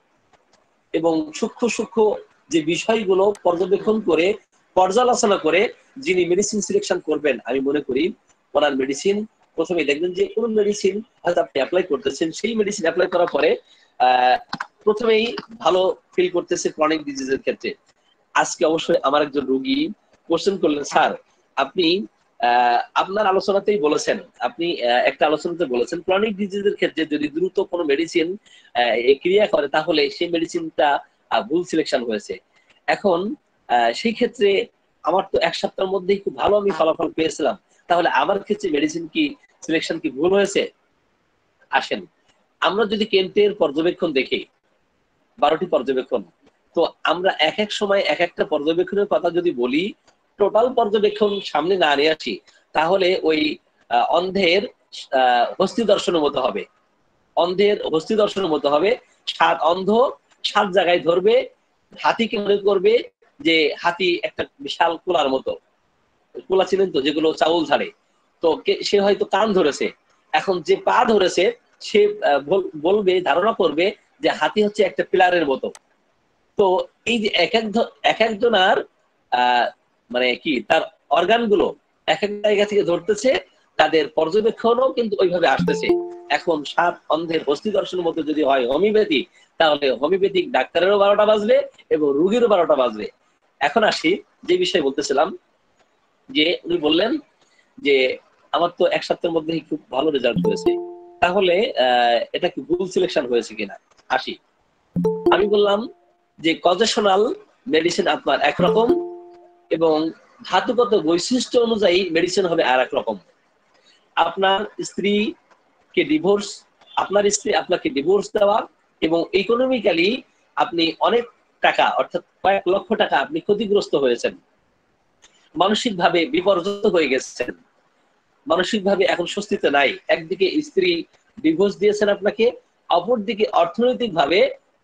এবং সূক্ষ্ম সূক্ষ্ম যে বিষয়গুলো পর্যবেক্ষণ করে পর্যালোচনা করে যিনি মেডিসিন সিলেকশন করবেন, আমি মনে করি ওনার মেডিসিন প্রথমে দেখবেন যে কোন মেডিসিন হয়তো আপনি অ্যাপ্লাই করতেছেন, সেই মেডিসিন অ্যাপ্লাই করার পরে প্রথমেই ভালো ফিল করতেছে ক্রনিক ডিজিজের ক্ষেত্রে। আজকে অবশ্যই আমার একজন রোগী কোশ্চেন করলেন, স্যার আপনি আপনার আলোচনাতেই বলেছেন, আপনি একটা আলোচনাতে বলেছেন ক্রনিক ডিজিজের ক্ষেত্রে যদি দ্রুত কোনো মেডিসিন ক্রিয়া করে তাহলে সেই মেডিসিনটা ভুল সিলেকশন হয়েছে। এখন সেই ক্ষেত্রে আমার তো এক সপ্তাহের মধ্যেই খুব ভালো আমি ফলাফল পেয়েছিলাম, তাহলে আমার ক্ষেত্রে মেডিসিন কি সিলেকশন কি ভুল হয়েছে? আসেন আমরা যদি কেন্টের পর্যবেক্ষণ দেখি, 12টি পর্যবেক্ষণ, তো আমরা এক এক সময় এক একটা পর্যবেক্ষণের কথা যদি বলি, টোটাল পর্যবেক্ষণ সামনে না নিয়ে আসি, তাহলে ওই অন্ধের হস্তি দর্শনের মতো হবে। অন্ধের হস্তি দর্শনের মতো হবে। অন্ধ 7 জায়গায় ধরবে, হাতিকে মনে করবে যে হাতি একটা বিশাল কুলার মতো। কুলা ছিলেন তো, যেগুলো চাউল ঝাড়ে, তো সে হয়তো কান ধরেছে, এখন যে পা ধরেছে সে বলবে, ধারণা করবে যে হাতি হচ্ছে একটা পিলারের মতো। তো এই যে এক একজনার মানে কি তার অর্গান গুলো এক এক জায়গা থেকে ধরতেছে, তাদের পর্যবেক্ষণও কিন্তু ওইভাবে আসতেছে। এখন 7 অন্ধের হস্তি দর্শনের মতো যদি হয় হোমিওপ্যাথি, তাহলে হোমিওপ্যাথিক ডাক্তারেরও 12টা বাজবে এবং রুগীরও 12টা বাজবে। এখন আসি যে বিষয়ে বলতেছিলাম, যে উনি বললেন যে আমার তো এক সপ্তাহের মধ্যে খুব ভালো রেজাল্ট হয়েছে, তাহলে এটা কি ভুল সিলেকশন হয়েছে কিনা। আসি, আমি বললাম যে কজেশনাল মেডিসিন আপনার একরকম এবং ধাতুগত বৈশিষ্ট্য অনুযায়ী মেডিসিন হবে আর এক রকম। আপনার স্ত্রী আপনাকে ডিভোর্স দেওয়া এবং ইকোনমিক্যালি আপনি অনেক টাকা অর্থাৎ কয়েক লক্ষ টাকা আপনি ক্ষতিগ্রস্ত হয়েছেন, মানসিকভাবে বিপর্যস্ত হয়ে গেছেন, মানসিকভাবে এখন স্বস্তিতে নাই। একদিকে স্ত্রী ডিভোর্স দিয়েছেন আপনাকে, অপরদিকে অর্থনৈতিকভাবে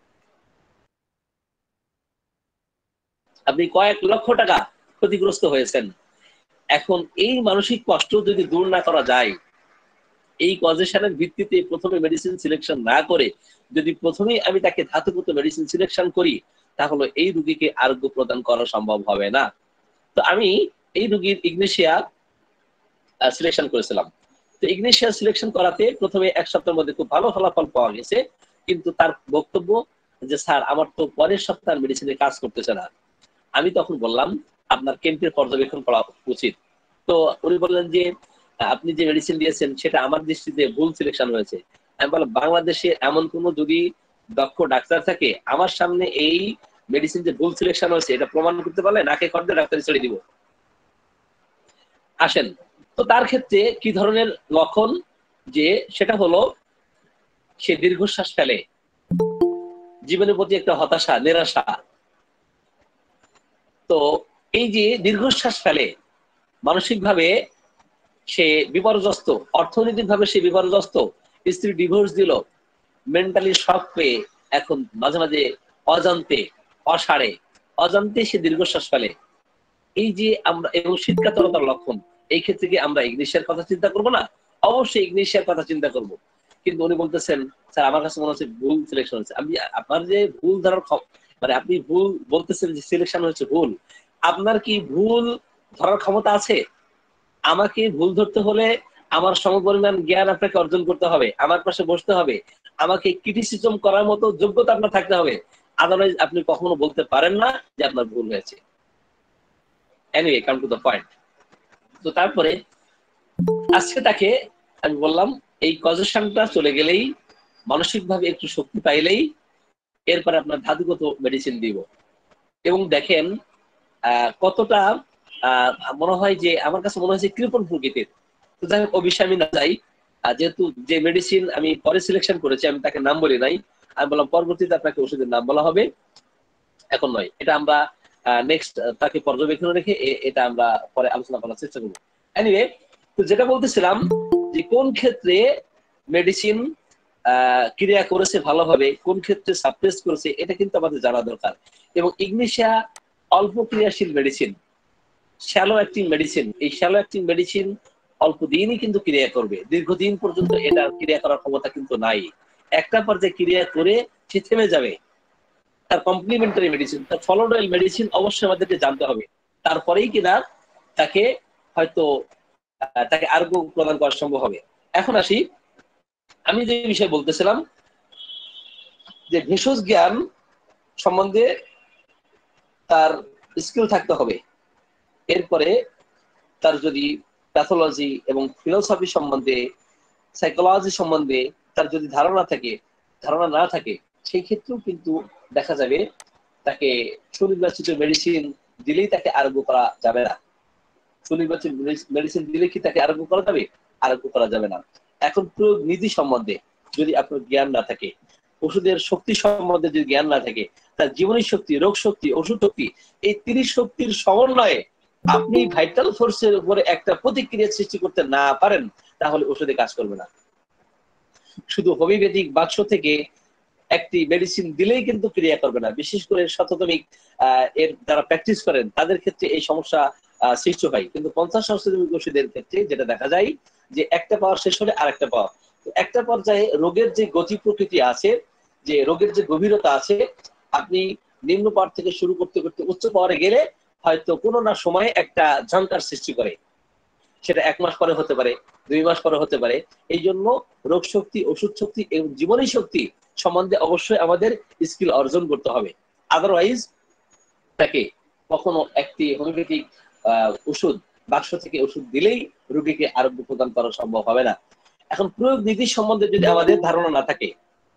আপনি কয়েক লক্ষ টাকা ক্ষতিগ্রস্ত হয়েছেন। এখন এই মানসিক কষ্ট যদি দূর না করা যায়, এই কজেশনের ভিত্তিতে প্রথমে মেডিসিন সিলেকশন না করে যদি প্রথমেই আমি তাকে ধাতুগত মেডিসিন সিলেকশন করি, তাহলে এই রোগীকে আরোগ্য প্রদান করা সম্ভব হবে না। তো আমি এই রোগীর ইগনেশিয়া সিলেকশন করেছিলাম। তো ইগনেশিয়া সিলেকশন করাতে প্রথমে এক সপ্তাহের মধ্যে খুব ভালো ফলাফল পাওয়া গেছে, কিন্তু তার বক্তব্য যে স্যার আমার তো পরের সপ্তাহের মেডিসিনে কাজ করতেছে না। আমি তখন বললাম আপনার কেন্টের পর্যবেক্ষণ করা উচিত। তো উনি বললেন যে আপনি যে মেডিসিন দিয়েছেন সেটা আমার দৃষ্টিতে ভুল সিলেকশন হয়েছে। আমি বললাম বাংলাদেশে এমন কোন যদি দক্ষ ডাক্তার থাকে আমার সামনে এই মেডিসিন যে ভুল সিলেকশন হয়েছে এটা প্রমাণ করতে পারলে নাকে খড় দিয়ে ডাক্তারি ছেড়ে দিব। আসেন, তো তার ক্ষেত্রে কি ধরনের লক্ষণ, যে সেটা হলো সে দীর্ঘশ্বাস ফেলে, জীবনের প্রতি একটা হতাশা নিরাশা। তো এই যে দীর্ঘশ্বাস ফেলে, মানসিকভাবে সে বিপর্যস্ত, অর্থনৈতিকভাবে সে বিপর্যস্ত, স্ত্রী ডিভোর্স দিল, মেন্টালি শক পেয়ে এখন মাঝে মাঝে অজান্তে, অসাড়ে, অজান্তে সে দীর্ঘশ্বাস ফেলে। এই যে আমরা, এবং শীতকাতরতার লক্ষণ, এই ক্ষেত্রে কি আমরা ইগনিশিয়ার কথা চিন্তা করব না? অবশ্যই ইগনিশিয়ার কথা চিন্তা করব। কিন্তু উনি বলতেছেন, স্যার আমার কাছে মনে হচ্ছে ভুল সিলেকশন হচ্ছে। আমি আপনার যে ভুল ধরার মানে আপনি ভুল বলতেছেন যে সিলেকশন হচ্ছে ভুল, আপনার কি ভুল ধরার ক্ষমতা আছে? আমাকে ভুল ধরতে হলে আমার সমপরিমাণ জ্ঞান আপনাকে অর্জন করতে হবে, আমার পাশে বসতে হবে, আমাকে ক্রিটিসিজম করার মতো যোগ্যতা আপনার থাকতে হবে। আদারওয়াইজ আপনি কখনো বলতে পারেন না যে আপনার ভুল হয়েছে। Anyway, come to the point. তো তারপরে আজকে তাকে আমি বললাম এই কজেশনটা চলে গেলেই, মানসিকভাবে একটু শক্তি পাইলেই এরপরে আপনার ধাতুগত মেডিসিন দিব। এবং দেখেন কতটা মনে হয় যে, আমার কাছে মনে হয়েছে কৃপণ প্রকৃতির। তো যাই হোক, ও বিষয়ে আমি না যাই। যেহেতু যে মেডিসিন আমি পরে সিলেকশন করেছি, আমি তাকে নাম বলি নাই, আমি বললাম পরবর্তীতে আপনাকে ওষুধের নাম বলা হবে, এখন নয়। এটা আমরা নেক্সট তাকে পর্যবেক্ষণ রেখে এটা আমরা পরে আলোচনা করার চেষ্টা করবো। এনিওয়ে, তো যেটা বলতেছিলাম যে কোন ক্ষেত্রে মেডিসিন ক্রিয়া করেছে ভালোভাবে, কোন ক্ষেত্রে সাপ্রেস করেছে, এটা কিন্তু আমাদের জানা দরকার। এবং ইগনিশিয়া অল্প ক্রিয়াশীল মেডিসিন, শ্যালো অ্যাক্টিং মেডিসিন। এই শ্যালো অ্যাক্টিং মেডিসিন অল্প দিনই কিন্তু ক্রিয়া করবে, দীর্ঘদিন পর্যন্ত এটা ক্রিয়া করার ক্ষমতা কিন্তু নাই। একটা পর্যায়ে ক্রিয়া করে সে থেমে যাবে। তার কমপ্লিমেন্টারি মেডিসিন, তার ফলোডাইল মেডিসিন অবশ্যই আমাদেরকে জানতে হবে, তারপরেই কিনা তাকে হয়তো তাকে আরোগ্য প্রদান করা সম্ভব হবে। এখন আসি, আমি যে বিষয়ে বলতেছিলাম যে ভেষজ জ্ঞান সম্বন্ধে তার স্কিল থাকতে হবে। এরপরে তার যদি প্যাথোলজি এবং ফিলোসফি সম্বন্ধে, সাইকোলজি সম্বন্ধে তার যদি ধারণা না থাকে, সেই ক্ষেত্রেও কিন্তু দেখা যাবে তাকে সুনির্বাচিত মেডিসিন দিলেই তাকে আরোগ্য করা যাবে না। সুনির্বাচিত মেডিসিন দিলে কি তাকে আরোগ্য করা যাবে? আরোগ্য করা যাবে না। এখন প্রয়োগ নীতি সম্বন্ধে যদি আপনার জ্ঞান না থাকে, ওষুধের শক্তি সম্বন্ধে যদি জ্ঞান না থাকে, তার জীবনী শক্তি, রোগ শক্তি, ওষুধ শক্তি, এই 30 শক্তির সমন্বয়ে আপনি ভাইটাল ফোর্সের উপরে একটা প্রতিক্রিয়া সৃষ্টি করতে না পারেন, তাহলে ওষুধে কাজ করবে না। শুধু হোমিওপ্যাথিক বাক্স থেকে একটি মেডিসিন দিলেই কিন্তু ক্রিয়া করবে না। বিশেষ করে শততমিক এর যারা প্র্যাকটিস করেন তাদের ক্ষেত্রে এই সমস্যা সৃষ্টি হয়। কিন্তু 50 শততমিক ওষুধের ক্ষেত্রে যেটা দেখা যায় যে একটা পাওয়ার শেষ হলে আরেকটা পাওয়া। একটা পর্যায়ে রোগের যে গতি প্রকৃতি আছে, যে রোগের যে গভীরতা আছে, আপনি নিম্ন পাওয়ার থেকে শুরু করতে করতে উচ্চ পাওয়ারে গেলে হয়তো কোনো না সময়ে একটা ঝঙ্কার সৃষ্টি করে। সেটা 1 মাস পরে হতে পারে, 2 মাস পরে হতে পারে। এই জন্য রোগ শক্তি, ওষুধ শক্তি এবং জীবনী শক্তি সম্বন্ধে অবশ্যই আমাদের স্কিল অর্জন করতে হবে। আদারওয়াইজ তাকে কখনো একটি হোমিওপ্যাথিক ওষুধ বাক্স থেকে ওষুধ দিলেই রোগীকে আরোগ্য প্রদান করা সম্ভব হবে না। এখন প্রয়োগ নীতি সম্বন্ধে যদি আমাদের ধারণা না থাকে,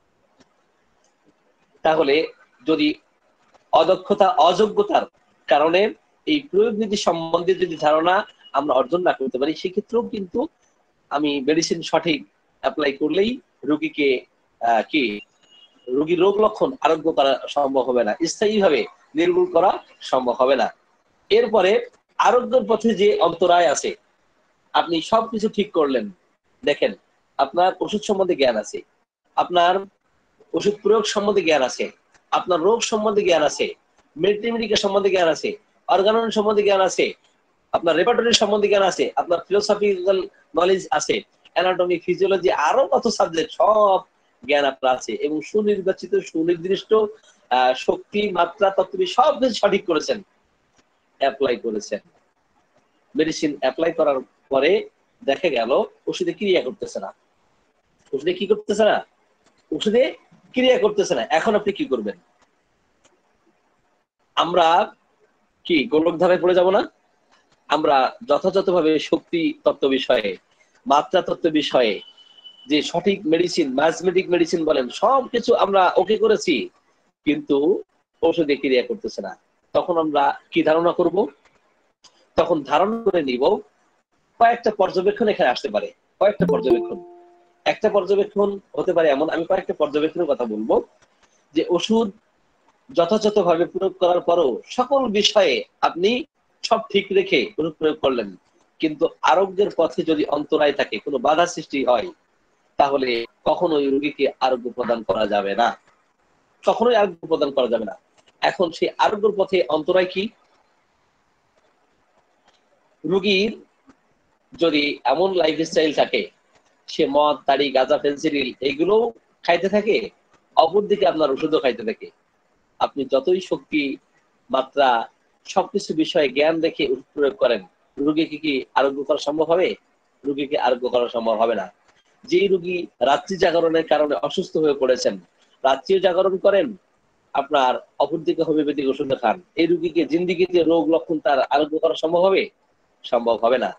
তাহলে যদি অদক্ষতা, অযোগ্যতার কারণে এই প্রয়োগ নীতি সম্বন্ধে যদি ধারণা আমরা অর্জন না করতে পারি, সেক্ষেত্রেও কিন্তু আমি মেডিসিন সঠিক অ্যাপ্লাই করলেই রোগীকে কি রোগীর রোগ লক্ষণ আরোগ্য করা সম্ভব হবে না, স্থায়ীভাবে নির্মূল করা সম্ভব হবে না। এরপরে আরোগ্যের পথে যে অন্তরায় আছে, আপনি সবকিছু ঠিক করলেন, দেখেন আপনার ওষুধ সম্বন্ধে জ্ঞান আছে, আপনার ওষুধ প্রয়োগ সম্বন্ধে জ্ঞান আছে, আপনার রোগ সম্বন্ধে জ্ঞান আছে, মেডিটেমিডিকা সম্বন্ধে জ্ঞান আছে, অর্গানন সম্বন্ধে জ্ঞান আছে, আপনার রেপার্টরি সম্বন্ধে জ্ঞান আছে, আপনার ফিলোসফিক্যাল নলেজ আছে, অ্যানাটমি, ফিজিওলজি, আরো কত সাবজেক্ট, সব জ্ঞান আপনার আছে, এবং সুনির্বাচিত, সুনির্দিষ্ট শক্তি, মাত্রা, তত্ত্ব সব কিছু সঠিক করেছেন, অ্যাপ্লাই করেছেন। মেডিসিন অ্যাপ্লাই করার পরে দেখা গেল ওষুধে ক্রিয়া করতেছে না। ওষুধে কি করতেছে না? ওষুধে ক্রিয়া করতেছে না। এখন আপনি কি করবেন? আমরা কি গোলক ধারায় পড়ে যাব না? আমরা যথাযথভাবে শক্তি তত্ত্ব বিষয়ে, মাত্রা তত্ত্ব বিষয়ে, যে সঠিক মেডিসিন, ম্যাথমেটিক মেডিসিন বলেন, সবকিছু আমরা ওকে করেছি, কিন্তু ওষুধে ক্রিয়া করতেছে না। তখন আমরা কি ধারণা করব? তখন ধারণা করে নিব কয়েকটা পর্যবেক্ষণ এখানে আসতে পারে। কয়েকটা পর্যবেক্ষণ, একটা পর্যবেক্ষণ হতে পারে এমন, আমি কয়েকটা পর্যবেক্ষণের কথা বলবো, যে ওষুধ যথাযথভাবে প্রয়োগ করার পরও সকল বিষয়ে আপনি সব ঠিক রেখে অনুপ্রয়োগ করলেন, কিন্তু আরোগ্যের পথে যদি অন্তরায় থাকে, কোনো বাধা সৃষ্টি হয়, তাহলে কখনোই রোগীকে আরোগ্য প্রদান করা যাবে না, কখনোই আরোগ্য প্রদান করা যাবে না। এখন সেই আরোগ্যের পথে অন্তরায় কি? রোগীর যদি এমন লাইফস্টাইল থাকে, সে মদ, তাড়ি, গাঁজা, ফেন্সিডিল এগুলো খাইতে থাকে, অপরদিকে আপনার ওষুধও খাইতে থাকে, আপনি যতই শক্তি মাত্রা সবকিছু বিষয়ে জ্ঞান রেখে প্রয়োগ করেন, রোগীকে কি আরোগ্য করা সম্ভব হবে? রোগীকে আরোগ্য করা সম্ভব হবে না। যেই রোগী রাত্রি জাগরণের কারণে অসুস্থ হয়ে পড়েছেন, রাত্রিও জাগরণ করেন, আপনার অপরদিকে হোমিওপ্যাথিক ওষুধ খান, এই রোগীকে জিন্দিগিতে রোগ লক্ষণ তার আরোগ্য করা সম্ভব হবে? সম্ভব হবে না।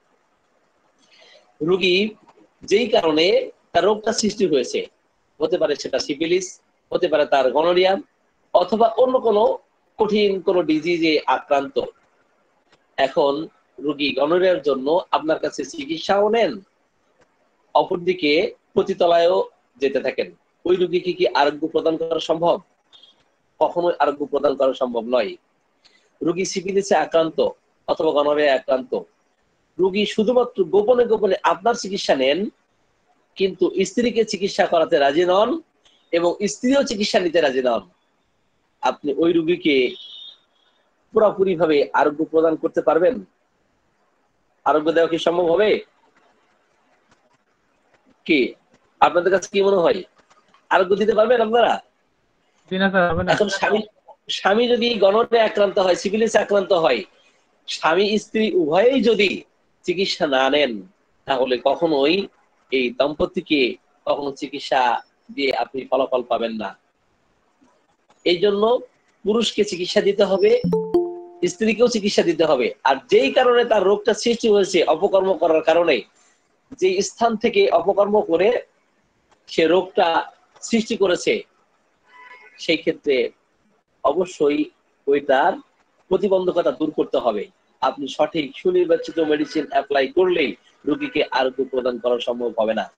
রোগী যেই কারণে তার রোগটা সৃষ্টি হয়েছে, হতে পারে সেটা সিফিলিস, হতে পারে তার গনোরিয়া, অথবা অন্য কোনো কঠিন কোনো ডিজিজে আক্রান্ত। এখন রোগী গনোরিয়ার জন্য আপনার কাছে চিকিৎসাও নেন, অপরদিকে পতিতলায়ও যেতে থাকেন, ওই রোগীকে কি আরোগ্য প্রদান করা সম্ভব? কখনোই আরোগ্য প্রদান করা সম্ভব নয়। রোগী সিফিলিসে আক্রান্ত অথবা গনোরিয়ায় আক্রান্ত, রোগী শুধুমাত্র গোপনে গোপনে আপনার চিকিৎসা নেন, কিন্তু স্ত্রীকে চিকিৎসা করাতে রাজি নন এবং স্ত্রীও চিকিৎসা নিতে রাজি নন, আপনি ওই রোগীকে পুরোপুরি ভাবে আরোগ্য প্রদান করতে পারবেন? আরোগ্য দেওয়া কি সম্ভব হবে? কি আপনাদের কাছে কি মনে হয়, আরোগ্য দিতে পারবেন আপনারা? এখন স্বামী যদি গনোরিয়ায় আক্রান্ত হয়, সিফিলিসে আক্রান্ত হয়, স্বামী স্ত্রী উভয়েই যদি চিকিৎসা না নেন, তাহলে কখনোই এই দম্পতিকে কখনো চিকিৎসা দিয়ে আপনি ফলাফল পাবেন না। এই জন্য পুরুষকে চিকিৎসা দিতে হবে, স্ত্রীকেও চিকিৎসা দিতে হবে। আর যেই কারণে তার রোগটা সৃষ্টি হয়েছে অপকর্ম করার কারণে, যে স্থান থেকে অপকর্ম করে সে রোগটা সৃষ্টি করেছে, সেই ক্ষেত্রে অবশ্যই ওইটার প্রতিবন্ধকতা দূর করতে হবে। আপনি সঠিক সুনির্বাচিত মেডিসিন অ্যাপ্লাই করলেই রোগীকে আরোগ্য প্রদান করা সম্ভব হবে না।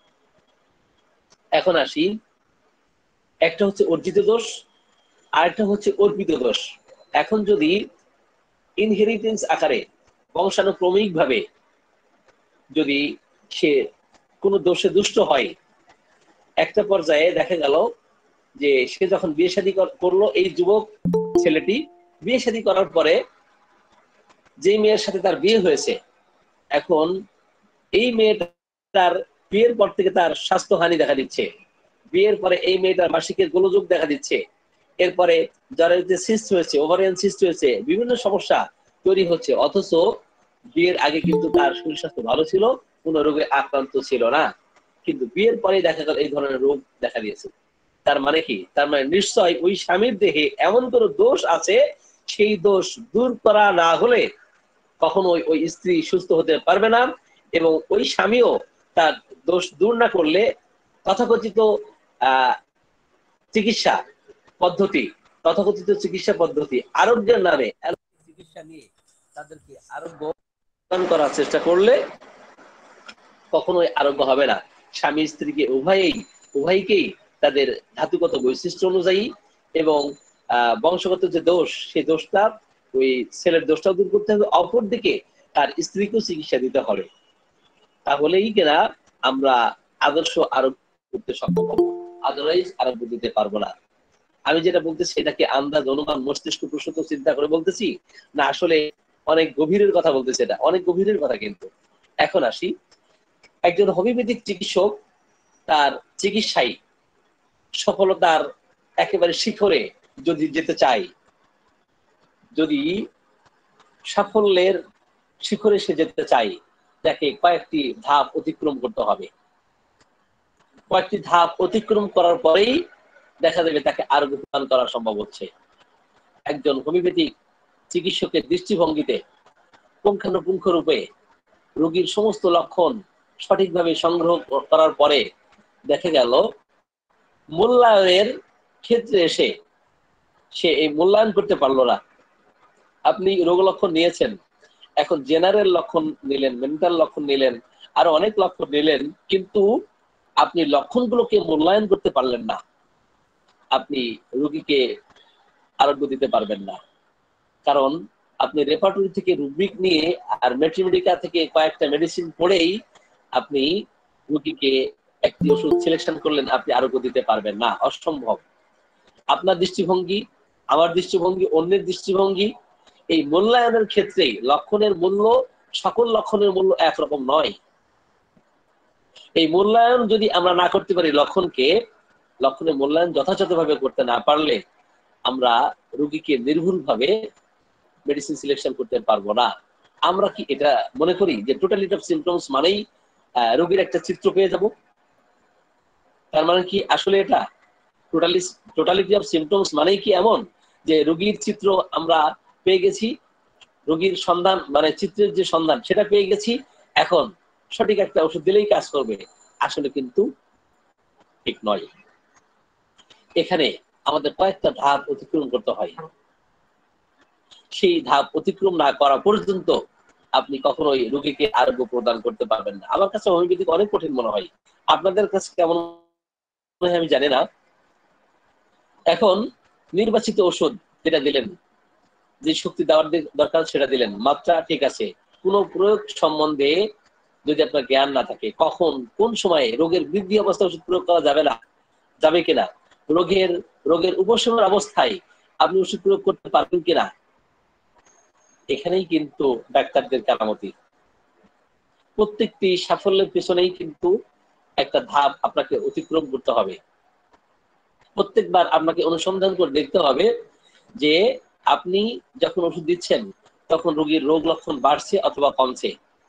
এখন আসি, একটা হচ্ছে অর্জিত দোষ, আর একটা হচ্ছে অর্পিত দোষ। এখন যদি ইনহেরিটেন্স আকারে বংশানুক্রমিক ভাবে যদি সে কোনো দোষে দুষ্ট হয়, একটা পর্যায়ে দেখা গেল যে সে যখন বিয়ে শাদী করলো, এই যুবক ছেলেটি বিয়ে শাদী করার পরে যে মেয়ের সাথে তার বিয়ে হয়েছে, এখন এই মেয়েটার বিয়ের পর থেকে তার স্বাস্থ্যহানি দেখা দিচ্ছে, বিয়ের পরে এই মেয়েটার মাসিকের গোলযোগ দেখা দিচ্ছে, এরপরে জরায়ুতে সিস্ট হয়েছে, ওভারিয়ান সিস্ট হয়েছে, বিভিন্ন সমস্যা তৈরি হচ্ছে, অথচ বিয়ের আগে কিন্তু তার শরীর স্বাস্থ্য ভালো ছিল, কোনো রোগে আক্রান্ত ছিল না, কিন্তু বিয়ের পরে দেখা গেল এই ধরনের রোগ দেখা দিয়েছে। তার মানে কি? তার মানে নিশ্চয় ওই স্বামীর দেহে এমন কোনো দোষ আছে, সেই দোষ দূর করা না হলে কখনোই ওই স্ত্রী সুস্থ হতে পারবে না, এবং ওই স্বামীও তার দোষ দূর না করলে তথাকথিত চিকিৎসা পদ্ধতি, তথাকথিত চিকিৎসা পদ্ধতি আরোগ্যের নামে চিকিৎসা নিয়ে তাদেরকে আরোগ্য প্রদান করার চেষ্টা করলে কখনোই আরোগ্য হবে না। স্বামী স্ত্রীকে উভয়কেই তাদের ধাতুগত বৈশিষ্ট্য অনুযায়ী এবং বংশগত যে দোষ, সেই দোষটা ওই ছেলের দোষটাও দূর করতে হবে, অপরদিকে তার স্ত্রীকেও চিকিৎসা দিতে হবে, তাহলেই কিনা আমরা আদর্শ আরোগ্য করতে সক্ষম হব, আদারওয়াইজ আরোগ্য দিতে পারবো না। আমি যেটা বলতেছি এটাকে আন্দাজ, অনুমান, মস্তিষ্ক প্রসূত চিন্তা করে বলতেছি না, আসলে অনেক গভীরের কথা বলতেছি, এটা অনেক গভীরের কথা। কিন্তু এখন আসি, একজন হোমিওপ্যাথিক চিকিৎসক তার চিকিৎসায় সফলতার একেবারে শিখরে যদি যেতে চায়, যদি সাফল্যের শিখরে সে যেতে চায়, তাকে কয়েকটি ধাপ অতিক্রম করতে হবে। কয়েকটি ধাপ অতিক্রম করার পরেই দেখা যাবে তাকে আরোগ্য প্রদান করা সম্ভব হচ্ছে। একজন হোমিওপ্যাথিক চিকিৎসকের দৃষ্টিভঙ্গিতে পুঙ্খানুপুঙ্খ রূপে রোগীর সমস্ত লক্ষণ সঠিকভাবে সংগ্রহ করার পরে দেখা গেল মূল্যায়নের ক্ষেত্রে এসে সে এই মূল্যায়ন করতে পারলো না। আপনি রোগ লক্ষণ নিয়েছেন, এখন জেনারেল লক্ষণ নিলেন, মেন্টাল লক্ষণ নিলেন, আরো অনেক লক্ষণ নিলেন, কিন্তু আপনি লক্ষণগুলোকে মূল্যায়ন করতে পারলেন না, আপনি রোগীকে আরোগ্য দিতে পারবেন না। কারণ আপনি রেপার্টরি থেকে রুব্রিক নিয়ে আর ম্যাট্রিমেডিকা থেকে কয়েকটা মেডিসিন পড়েই আপনি রোগীকে একটি ওষুধ সিলেকশন করলেন, আপনি আরোগ্য দিতে পারবেন না, অসম্ভব। আপনার দৃষ্টিভঙ্গি, আমার দৃষ্টিভঙ্গি, অন্যের দৃষ্টিভঙ্গি, এই মূল্যায়নের ক্ষেত্রে লক্ষণের মূল্য, সকল লক্ষণের মূল্য একরকম নয়। এই মূল্যায়ন যদি আমরা না করতে পারি, লক্ষণের মূল্যায়ন যথাযথভাবে করতে না পারলে আমরা রোগীকে নির্ভুলভাবে মেডিসিন সিলেকশন করতে পারবো না। আমরা কি এটা মনে করি যে টোটালিটি অফ সিমটমস মানেই রোগীর একটা চিত্র পেয়ে যাব? তার মানে কি আসলে এটা টোটালিটি অফ সিমটমস মানেই কি এমন যে রোগীর চিত্র আমরা পেয়ে গেছি, রোগীর সন্ধান মানে চিত্রের যে সন্ধান সেটা পেয়ে গেছি, এখন সঠিক একটা ওষুধ দিলেই কাজ করবে? আসলে কিন্তু ঠিক নয়। এখানে আমাদের কয়েকটা ধাপ অতিক্রম করতে হয়। সেই ধাপ অতিক্রম না করা পর্যন্ত আপনি কখনোই রোগীকে আরোগ্য প্রদান করতে পারবেন না। আমার কাছে হোমিওপ্যাথিক অনেক কঠিন মনে হয়, আপনাদের কাছে কেমন মনে হয় আমি জানি না। এখন নির্বাচিত ওষুধ যেটা দিলেন, যে শক্তি দেওয়ার দরকার সেটা দিলেন, মাত্রা ঠিক আছে, কোন প্রয়োগ সম্বন্ধে যদি আপনার জ্ঞান না থাকে, কখন কোন সময়ে রোগের বৃদ্ধি অবস্থা ওষুধ প্রয়োগ করা যাবে না, যাবে কিনা, রোগের উপশমের অবস্থায় আপনি ওষুধ প্রয়োগ করতে পারবেন কিনা, এখানেই কিন্তু ডাক্তারদের কারামতি। প্রত্যেকটি সাফল্যের পেছনেই কিন্তু একটা ধাপ আপনাকে অতিক্রম করতে হবে। প্রত্যেকবার আপনাকে অনুসন্ধান করে দেখতে হবে যে আপনি যখন ওষুধ দিচ্ছেন তখন রোগীর রোগ লক্ষণ বাড়ছে অথবা কমছে।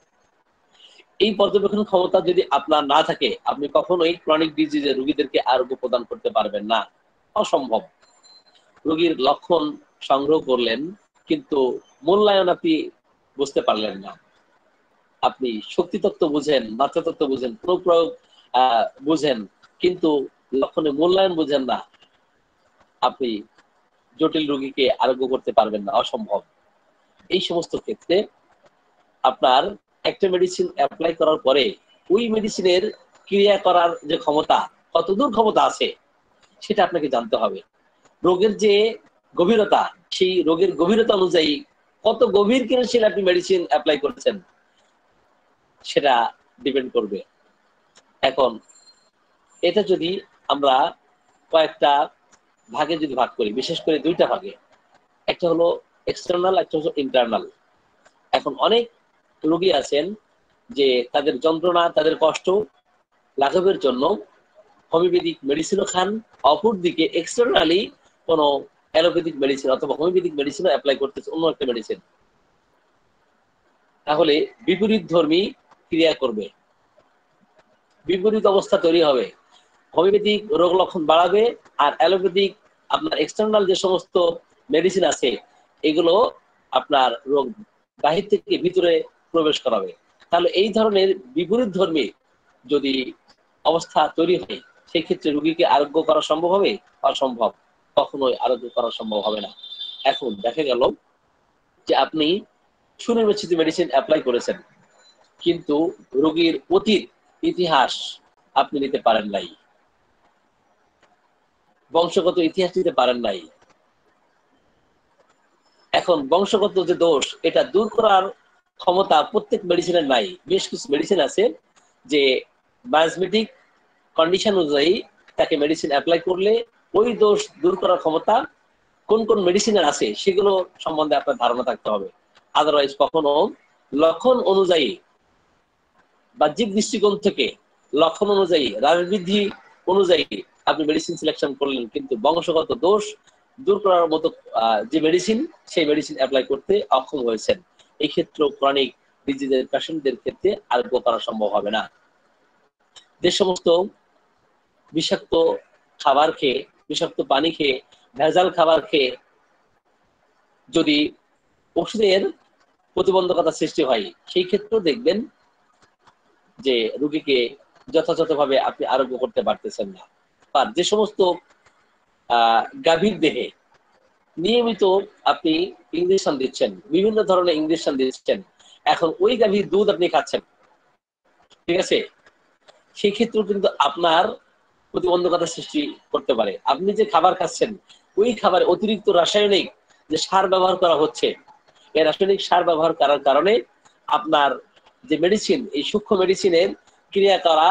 এই পর্যবেক্ষণ ক্ষমতা যদি আপনার না থাকে, আপনি কখনোই ক্রনিক ডিজিজের রোগীদেরকে আরোগ্য প্রদান করতে পারবেন না, অসম্ভব। রোগীর লক্ষণ সংগ্রহ করলেন কিন্তু মূল্যায়ন আপনি বুঝতে পারলেন না। আপনি শক্তিতত্ত্ব বুঝেন, মাত্রাতত্ত্ব বুঝেন, প্রয়োগ বুঝেন, কিন্তু লক্ষণে মূল্যায়ন বুঝেন না, আপনি জটিল রোগীকে আরোগ্য করতে পারবেন না, অসম্ভব। এই সমস্ত ক্ষেত্রে আপনার একটা মেডিসিন অ্যাপ্লাই করার পরে ওই মেডিসিনের ক্রিয়া করার যে ক্ষমতা, কতদূর ক্ষমতা আছে সেটা আপনাকে জানতে হবে। রোগের যে গভীরতা, সেই রোগের গভীরতা অনুযায়ী কত গভীর ক্রিয়াশীল আপনি মেডিসিন অ্যাপ্লাই করেছেন সেটা ডিপেন্ড করবে। এখন এটা যদি আমরা কয়েকটা ভাগে যদি ভাগ করি, বিশেষ করে দুইটা ভাগে, একটা হলো এক্সটার্নাল, একটা হলো ইন্টারনাল। এখন অনেক রোগী আছেন যে তাদের যন্ত্রণা, তাদের কষ্ট লাঘবের জন্য হোমিওপ্যাথিক মেডিসিনও খান, অপরদিকে এক্সটার্নালি কোনো অ্যালোপ্যাথিক মেডিসিন অথবা হোমিওপ্যাথিক মেডিসিনও অ্যাপ্লাই করতেছে, অন্য একটা মেডিসিন। তাহলে বিপরীত ধর্মী ক্রিয়া করবে, বিপরীত অবস্থা তৈরি হবে। হোমিওপ্যাথিক রোগ লক্ষণ বাড়াবে আর অ্যালোপ্যাথিক আপনার এক্সটার্নাল যে সমস্ত মেডিসিন আছে এগুলো আপনার রোগ বাহির থেকে ভিতরে প্রবেশ করাবে। তাহলে এই ধরনের বিপরীত ধর্মী যদি অবস্থা তৈরি হয়, সেই ক্ষেত্রে রোগীকে আরোগ্য করা সম্ভব হবে? অসম্ভব, কখনোই আরোগ্য করা সম্ভব হবে না। এখন দেখা গেল যে আপনি সুনির্বাচিত মেডিসিন অ্যাপ্লাই করেছেন, কিন্তু রোগীর অতীত ইতিহাস আপনি নিতে পারেন নাই, বংশগত ইতিহাস নিতে পারেন নাই। এখন বংশগত যে দোষ, এটা দূর করার ক্ষমতা প্রত্যেক মেডিসিনের নাই। বেশ কিছু মেডিসিন আছে যে বায়োজমেটিক কন্ডিশন অনুযায়ী তাকে মেডিসিন অ্যাপ্লাই করলে ওই দোষ দূর করার ক্ষমতা কোন কোন মেডিসিনের আছে সেগুলো সম্বন্ধে আপনার ধারণা থাকতে হবে। আদারওয়াইজ কখনো লক্ষণ অনুযায়ী, বাহ্যিক দৃষ্টিকোণ থেকে লক্ষণ অনুযায়ী, রানের বৃদ্ধি অনুযায়ী আপনি মেডিসিন সিলেকশন করলেন, কিন্তু বংশগত দোষ দূর করার মতো যে মেডিসিন, সেই মেডিসিন অ্যাপ্লাই করতে অক্ষম হয়েছেন, এই ক্ষেত্রে ক্রনিক ডিজিজের পেশেন্টদের ক্ষেত্রে আরোগ্য করা সম্ভব হবে না। যে সমস্ত বিষাক্ত খাবার খেয়ে, বিষাক্ত পানি খেয়ে, ভেজাল খাবার খেয়ে যদি ওষুধের প্রতিবন্ধকতা সৃষ্টি হয়, সেই ক্ষেত্রেও দেখবেন যে রোগীকে যথাযথভাবে আপনি আরোগ্য করতে পারতেছেন না। আর যে সমস্ত গাভীর দেহে নিয়মিত আপনি ইঞ্জেকশন দিচ্ছেন, বিভিন্ন ধরনের ইঞ্জেকশন দিচ্ছেন, এখন ওই গাভীর দুধ আপনি খাচ্ছেন, ঠিক আছে, সেই ক্ষেত্রেও কিন্তু আপনার প্রতিবন্ধকতা সৃষ্টি করতে পারে। আপনি যে খাবার খাচ্ছেন ওই খাবারে অতিরিক্ত রাসায়নিক যে সার ব্যবহার করা হচ্ছে, এই রাসায়নিক সার ব্যবহার করার কারণে আপনার যে মেডিসিন, এই সূক্ষ্ম মেডিসিনের ক্রিয়া করা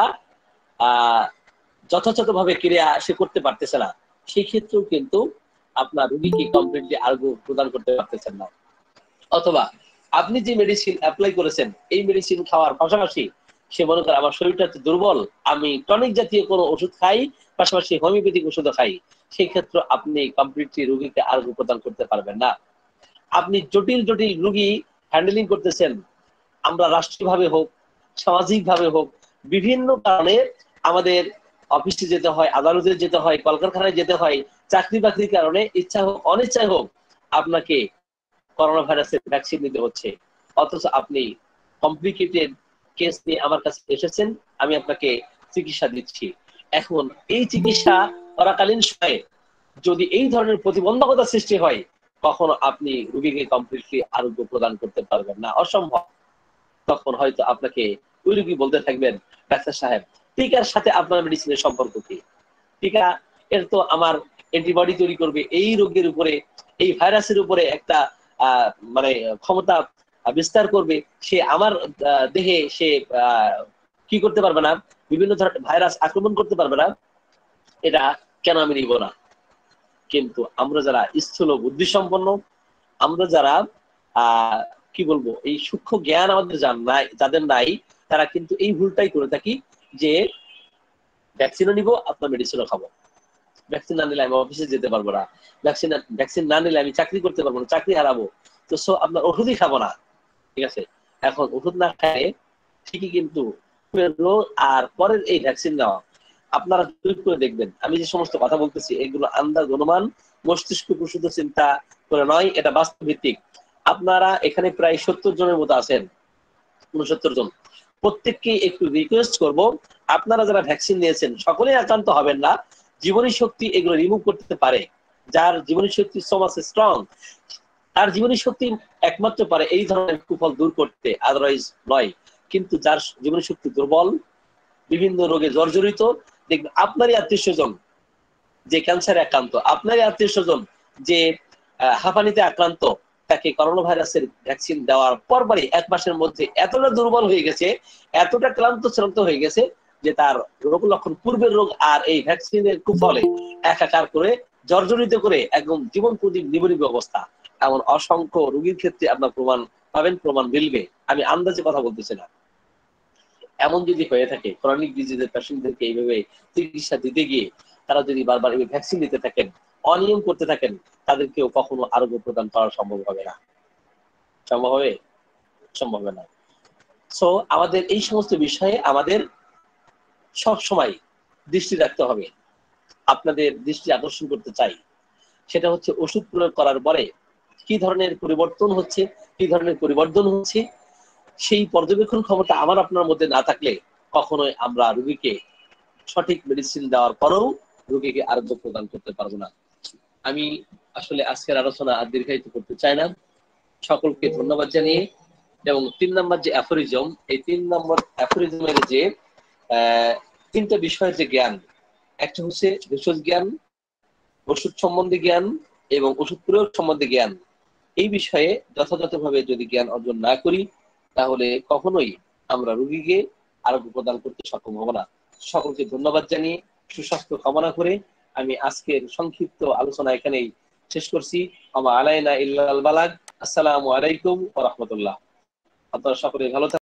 যথাযথভাবে ক্রিয়া সে করতে পারতেছে না, সেই ক্ষেত্রেও কিন্তু আপনার রোগীকে কমপ্লিটলি আরোগ্য প্রদান করতে পারতেছেন না। অথবা আপনি যে মেডিসিন অ্যাপ্লাই করেছেন, এই মেডিসিন খাওয়ার পাশাপাশি সে মনে করে আমার শরীরটা দুর্বল, আমি টনিক জাতীয় কোনো ওষুধ খাই, পাশাপাশি হোমিওপ্যাথিক ওষুধও খাই, সেই ক্ষেত্রে আপনি কমপ্লিটলি রোগীকে আরোগ্য প্রদান করতে পারবেন না। আপনি জটিল জটিল রোগী হ্যান্ডেলিং করতেছেন, আমরা রাষ্ট্রীয়ভাবে হোক, সামাজিকভাবে হোক, বিভিন্ন কারণে আমাদের অফিসে যেতে হয়, আদালতে যেতে হয়, কলকারখানায় যেতে হয়, চাকরি বাকরির কারণে ইচ্ছা হোক অনিচ্ছায় হোক আপনাকে করোনা ভাইরাসের ভ্যাকসিন নিতে হচ্ছে। অথচ আপনি কমপ্লিকেটেড কেস নিয়ে আমার কাছে এসেছেন, আমি আপনাকে চিকিৎসা দিচ্ছি। এখন এই চিকিৎসা করাকালীন সময়ে যদি এই ধরনের প্রতিবন্ধকতা সৃষ্টি হয়, কখনো আপনি রোগীকে কমপ্লিটলি আরোগ্য প্রদান করতে পারবেন না, অসম্ভব। তখন হয়তো আপনাকে ওই রোগী বলতে থাকবেন, ডাক্তার সাহেব টিকার সাথে আপনার মেডিসিনের সম্পর্ক কি? টিকা এর তো আমার অ্যান্টিবডি তৈরি করবে, এই রোগের উপরে, এই ভাইরাসের উপরে একটা মানে ক্ষমতা বিস্তার করবে, সে আমার দেহে সে কি করতে পারবে না, বিভিন্ন ধরনের ভাইরাস আক্রমণ করতে পারবে না, এটা কেন আমি নিব না? কিন্তু আমরা যারা স্থূল বুদ্ধি সম্পন্ন, আমরা যারা কি বলবো, এই সূক্ষ্ম জ্ঞান আমাদের যাদের নাই, তারা কিন্তু এই ভুলটাই করে থাকি যে ভ্যাকসিনও নিব, আপনার মেডিসিনও খাবো। ভ্যাকসিন না নিলে আমি অফিসে যেতে পারবো না, ভ্যাকসিন না নিলে আমি চাকরি করতে পারবো না, চাকরি হারাবো, তো আপনার ওষুধই খাবো না। ঠিক আছে, এখন ওষুধ না খায় ঠিকই কিন্তু রোগ আর পরের এই ভ্যাকসিন নেওয়া, আপনারা করে দেখবেন আমি যে সমস্ত কথা বলতেছি এগুলো আন্দাজ অনুমান, মস্তিষ্ক প্রসূত চিন্তা করে নয়, এটা বাস্তব ভিত্তিক। আপনারা এখানে প্রায় 70 জনের মতো আছেন, 69 জন। প্রত্যেককে একটু রিকোয়েস্ট করব, আপনারা যারা ভ্যাকসিন নিয়েছেন সকলেই আক্রান্ত হবেন না। জীবনী শক্তি এগুলো রিমুভ করতে পারে, যার জীবনী শক্তি সো মাচ স্ট্রং, তার জীবনী শক্তি একমাত্র পারে এই ধরনের কুফল দূর করতে, আদারওয়াইজ নয়। কিন্তু যার জীবনী শক্তি দুর্বল, বিভিন্ন রোগে জর্জরিত, দেখবেন আপনারই আত্মীয় স্বজন যে ক্যান্সারে আক্রান্ত, আপনারই আত্মীয় স্বজন যে হাঁপানিতে আক্রান্ত, তাকে করোনা ভাইরাসের ভ্যাকসিন দেওয়ার পরপরই 1 মাসের মধ্যে এতটা দুর্বল হয়ে গেছে, এতটা ক্লান্ত হয়ে গেছে যে তার রোগ লক্ষণ পূর্বের রোগ আর এই ভ্যাকসিনের কুফলে একাকার করে জর্জরিত করে একদম জীবন প্রদীপ নিবরিত অবস্থা। এমন অসংখ্য রোগীর ক্ষেত্রে আপনার প্রমাণ পাবেন, প্রমাণ মিলবে, আমি আন্দাজে কথা বলতেছি না। এমন যদি হয়ে থাকে ক্রনিক ডিজিজের পেশেন্টদেরকে এইভাবে চিকিৎসা দিতে গিয়ে তারা যদি বারবার এই ভ্যাকসিন দিতে থাকেন, অনিয়ম করতে থাকেন, তাদেরকেও কখনো আরোগ্য প্রদান করা সম্ভব হবে না। সম্ভব হবে? সম্ভব হবে না। সো আমাদের এই সমস্ত বিষয়ে আমাদের সব সময় দৃষ্টি রাখতে হবে। আপনাদের দৃষ্টি আকর্ষণ করতে চাই, সেটা হচ্ছে ওষুধ প্রয়োগ করার পরে কি ধরনের পরিবর্তন হচ্ছে, কি ধরনের পরিবর্তন হচ্ছে, সেই পর্যবেক্ষণ ক্ষমতা আমার আপনার মধ্যে না থাকলে কখনোই আমরা রোগীকে সঠিক মেডিসিন দেওয়ার পরেও রোগীকে আরোগ্য প্রদান করতে পারবো না। আমি আসলে আজকের আলোচনা আর দীর্ঘায়িত করতে চাই না। সকলকে ধন্যবাদ জানিয়ে, এবং 3 নম্বর যে অ্যাফোরিজম, এই 3 নম্বর অ্যাফোরিজমের যে 3টা বিষয়ের যে জ্ঞান, একটা হচ্ছে ভেষজ জ্ঞান, ওষুধ সম্বন্ধে জ্ঞান এবং ওষুধ প্রয়োগ সম্বন্ধে জ্ঞান। এই বিষয়ে যথাযথভাবে যদি জ্ঞান অর্জন না করি, তাহলে কখনোই আমরা রোগীকে আরোগ্য প্রদান করতে সক্ষম হব না। সকলকে ধন্যবাদ জানিয়ে, সুস্বাস্থ্য কামনা করে আমি আজকের সংক্ষিপ্ত আলোচনা এখানেই শেষ করছি। আমা আলাইনা ইল্লাল বালাগ। আসসালামু আলাইকুম ওয়া রাহমাতুল্লাহ। আপনারা সকলে ভালো থাকুন।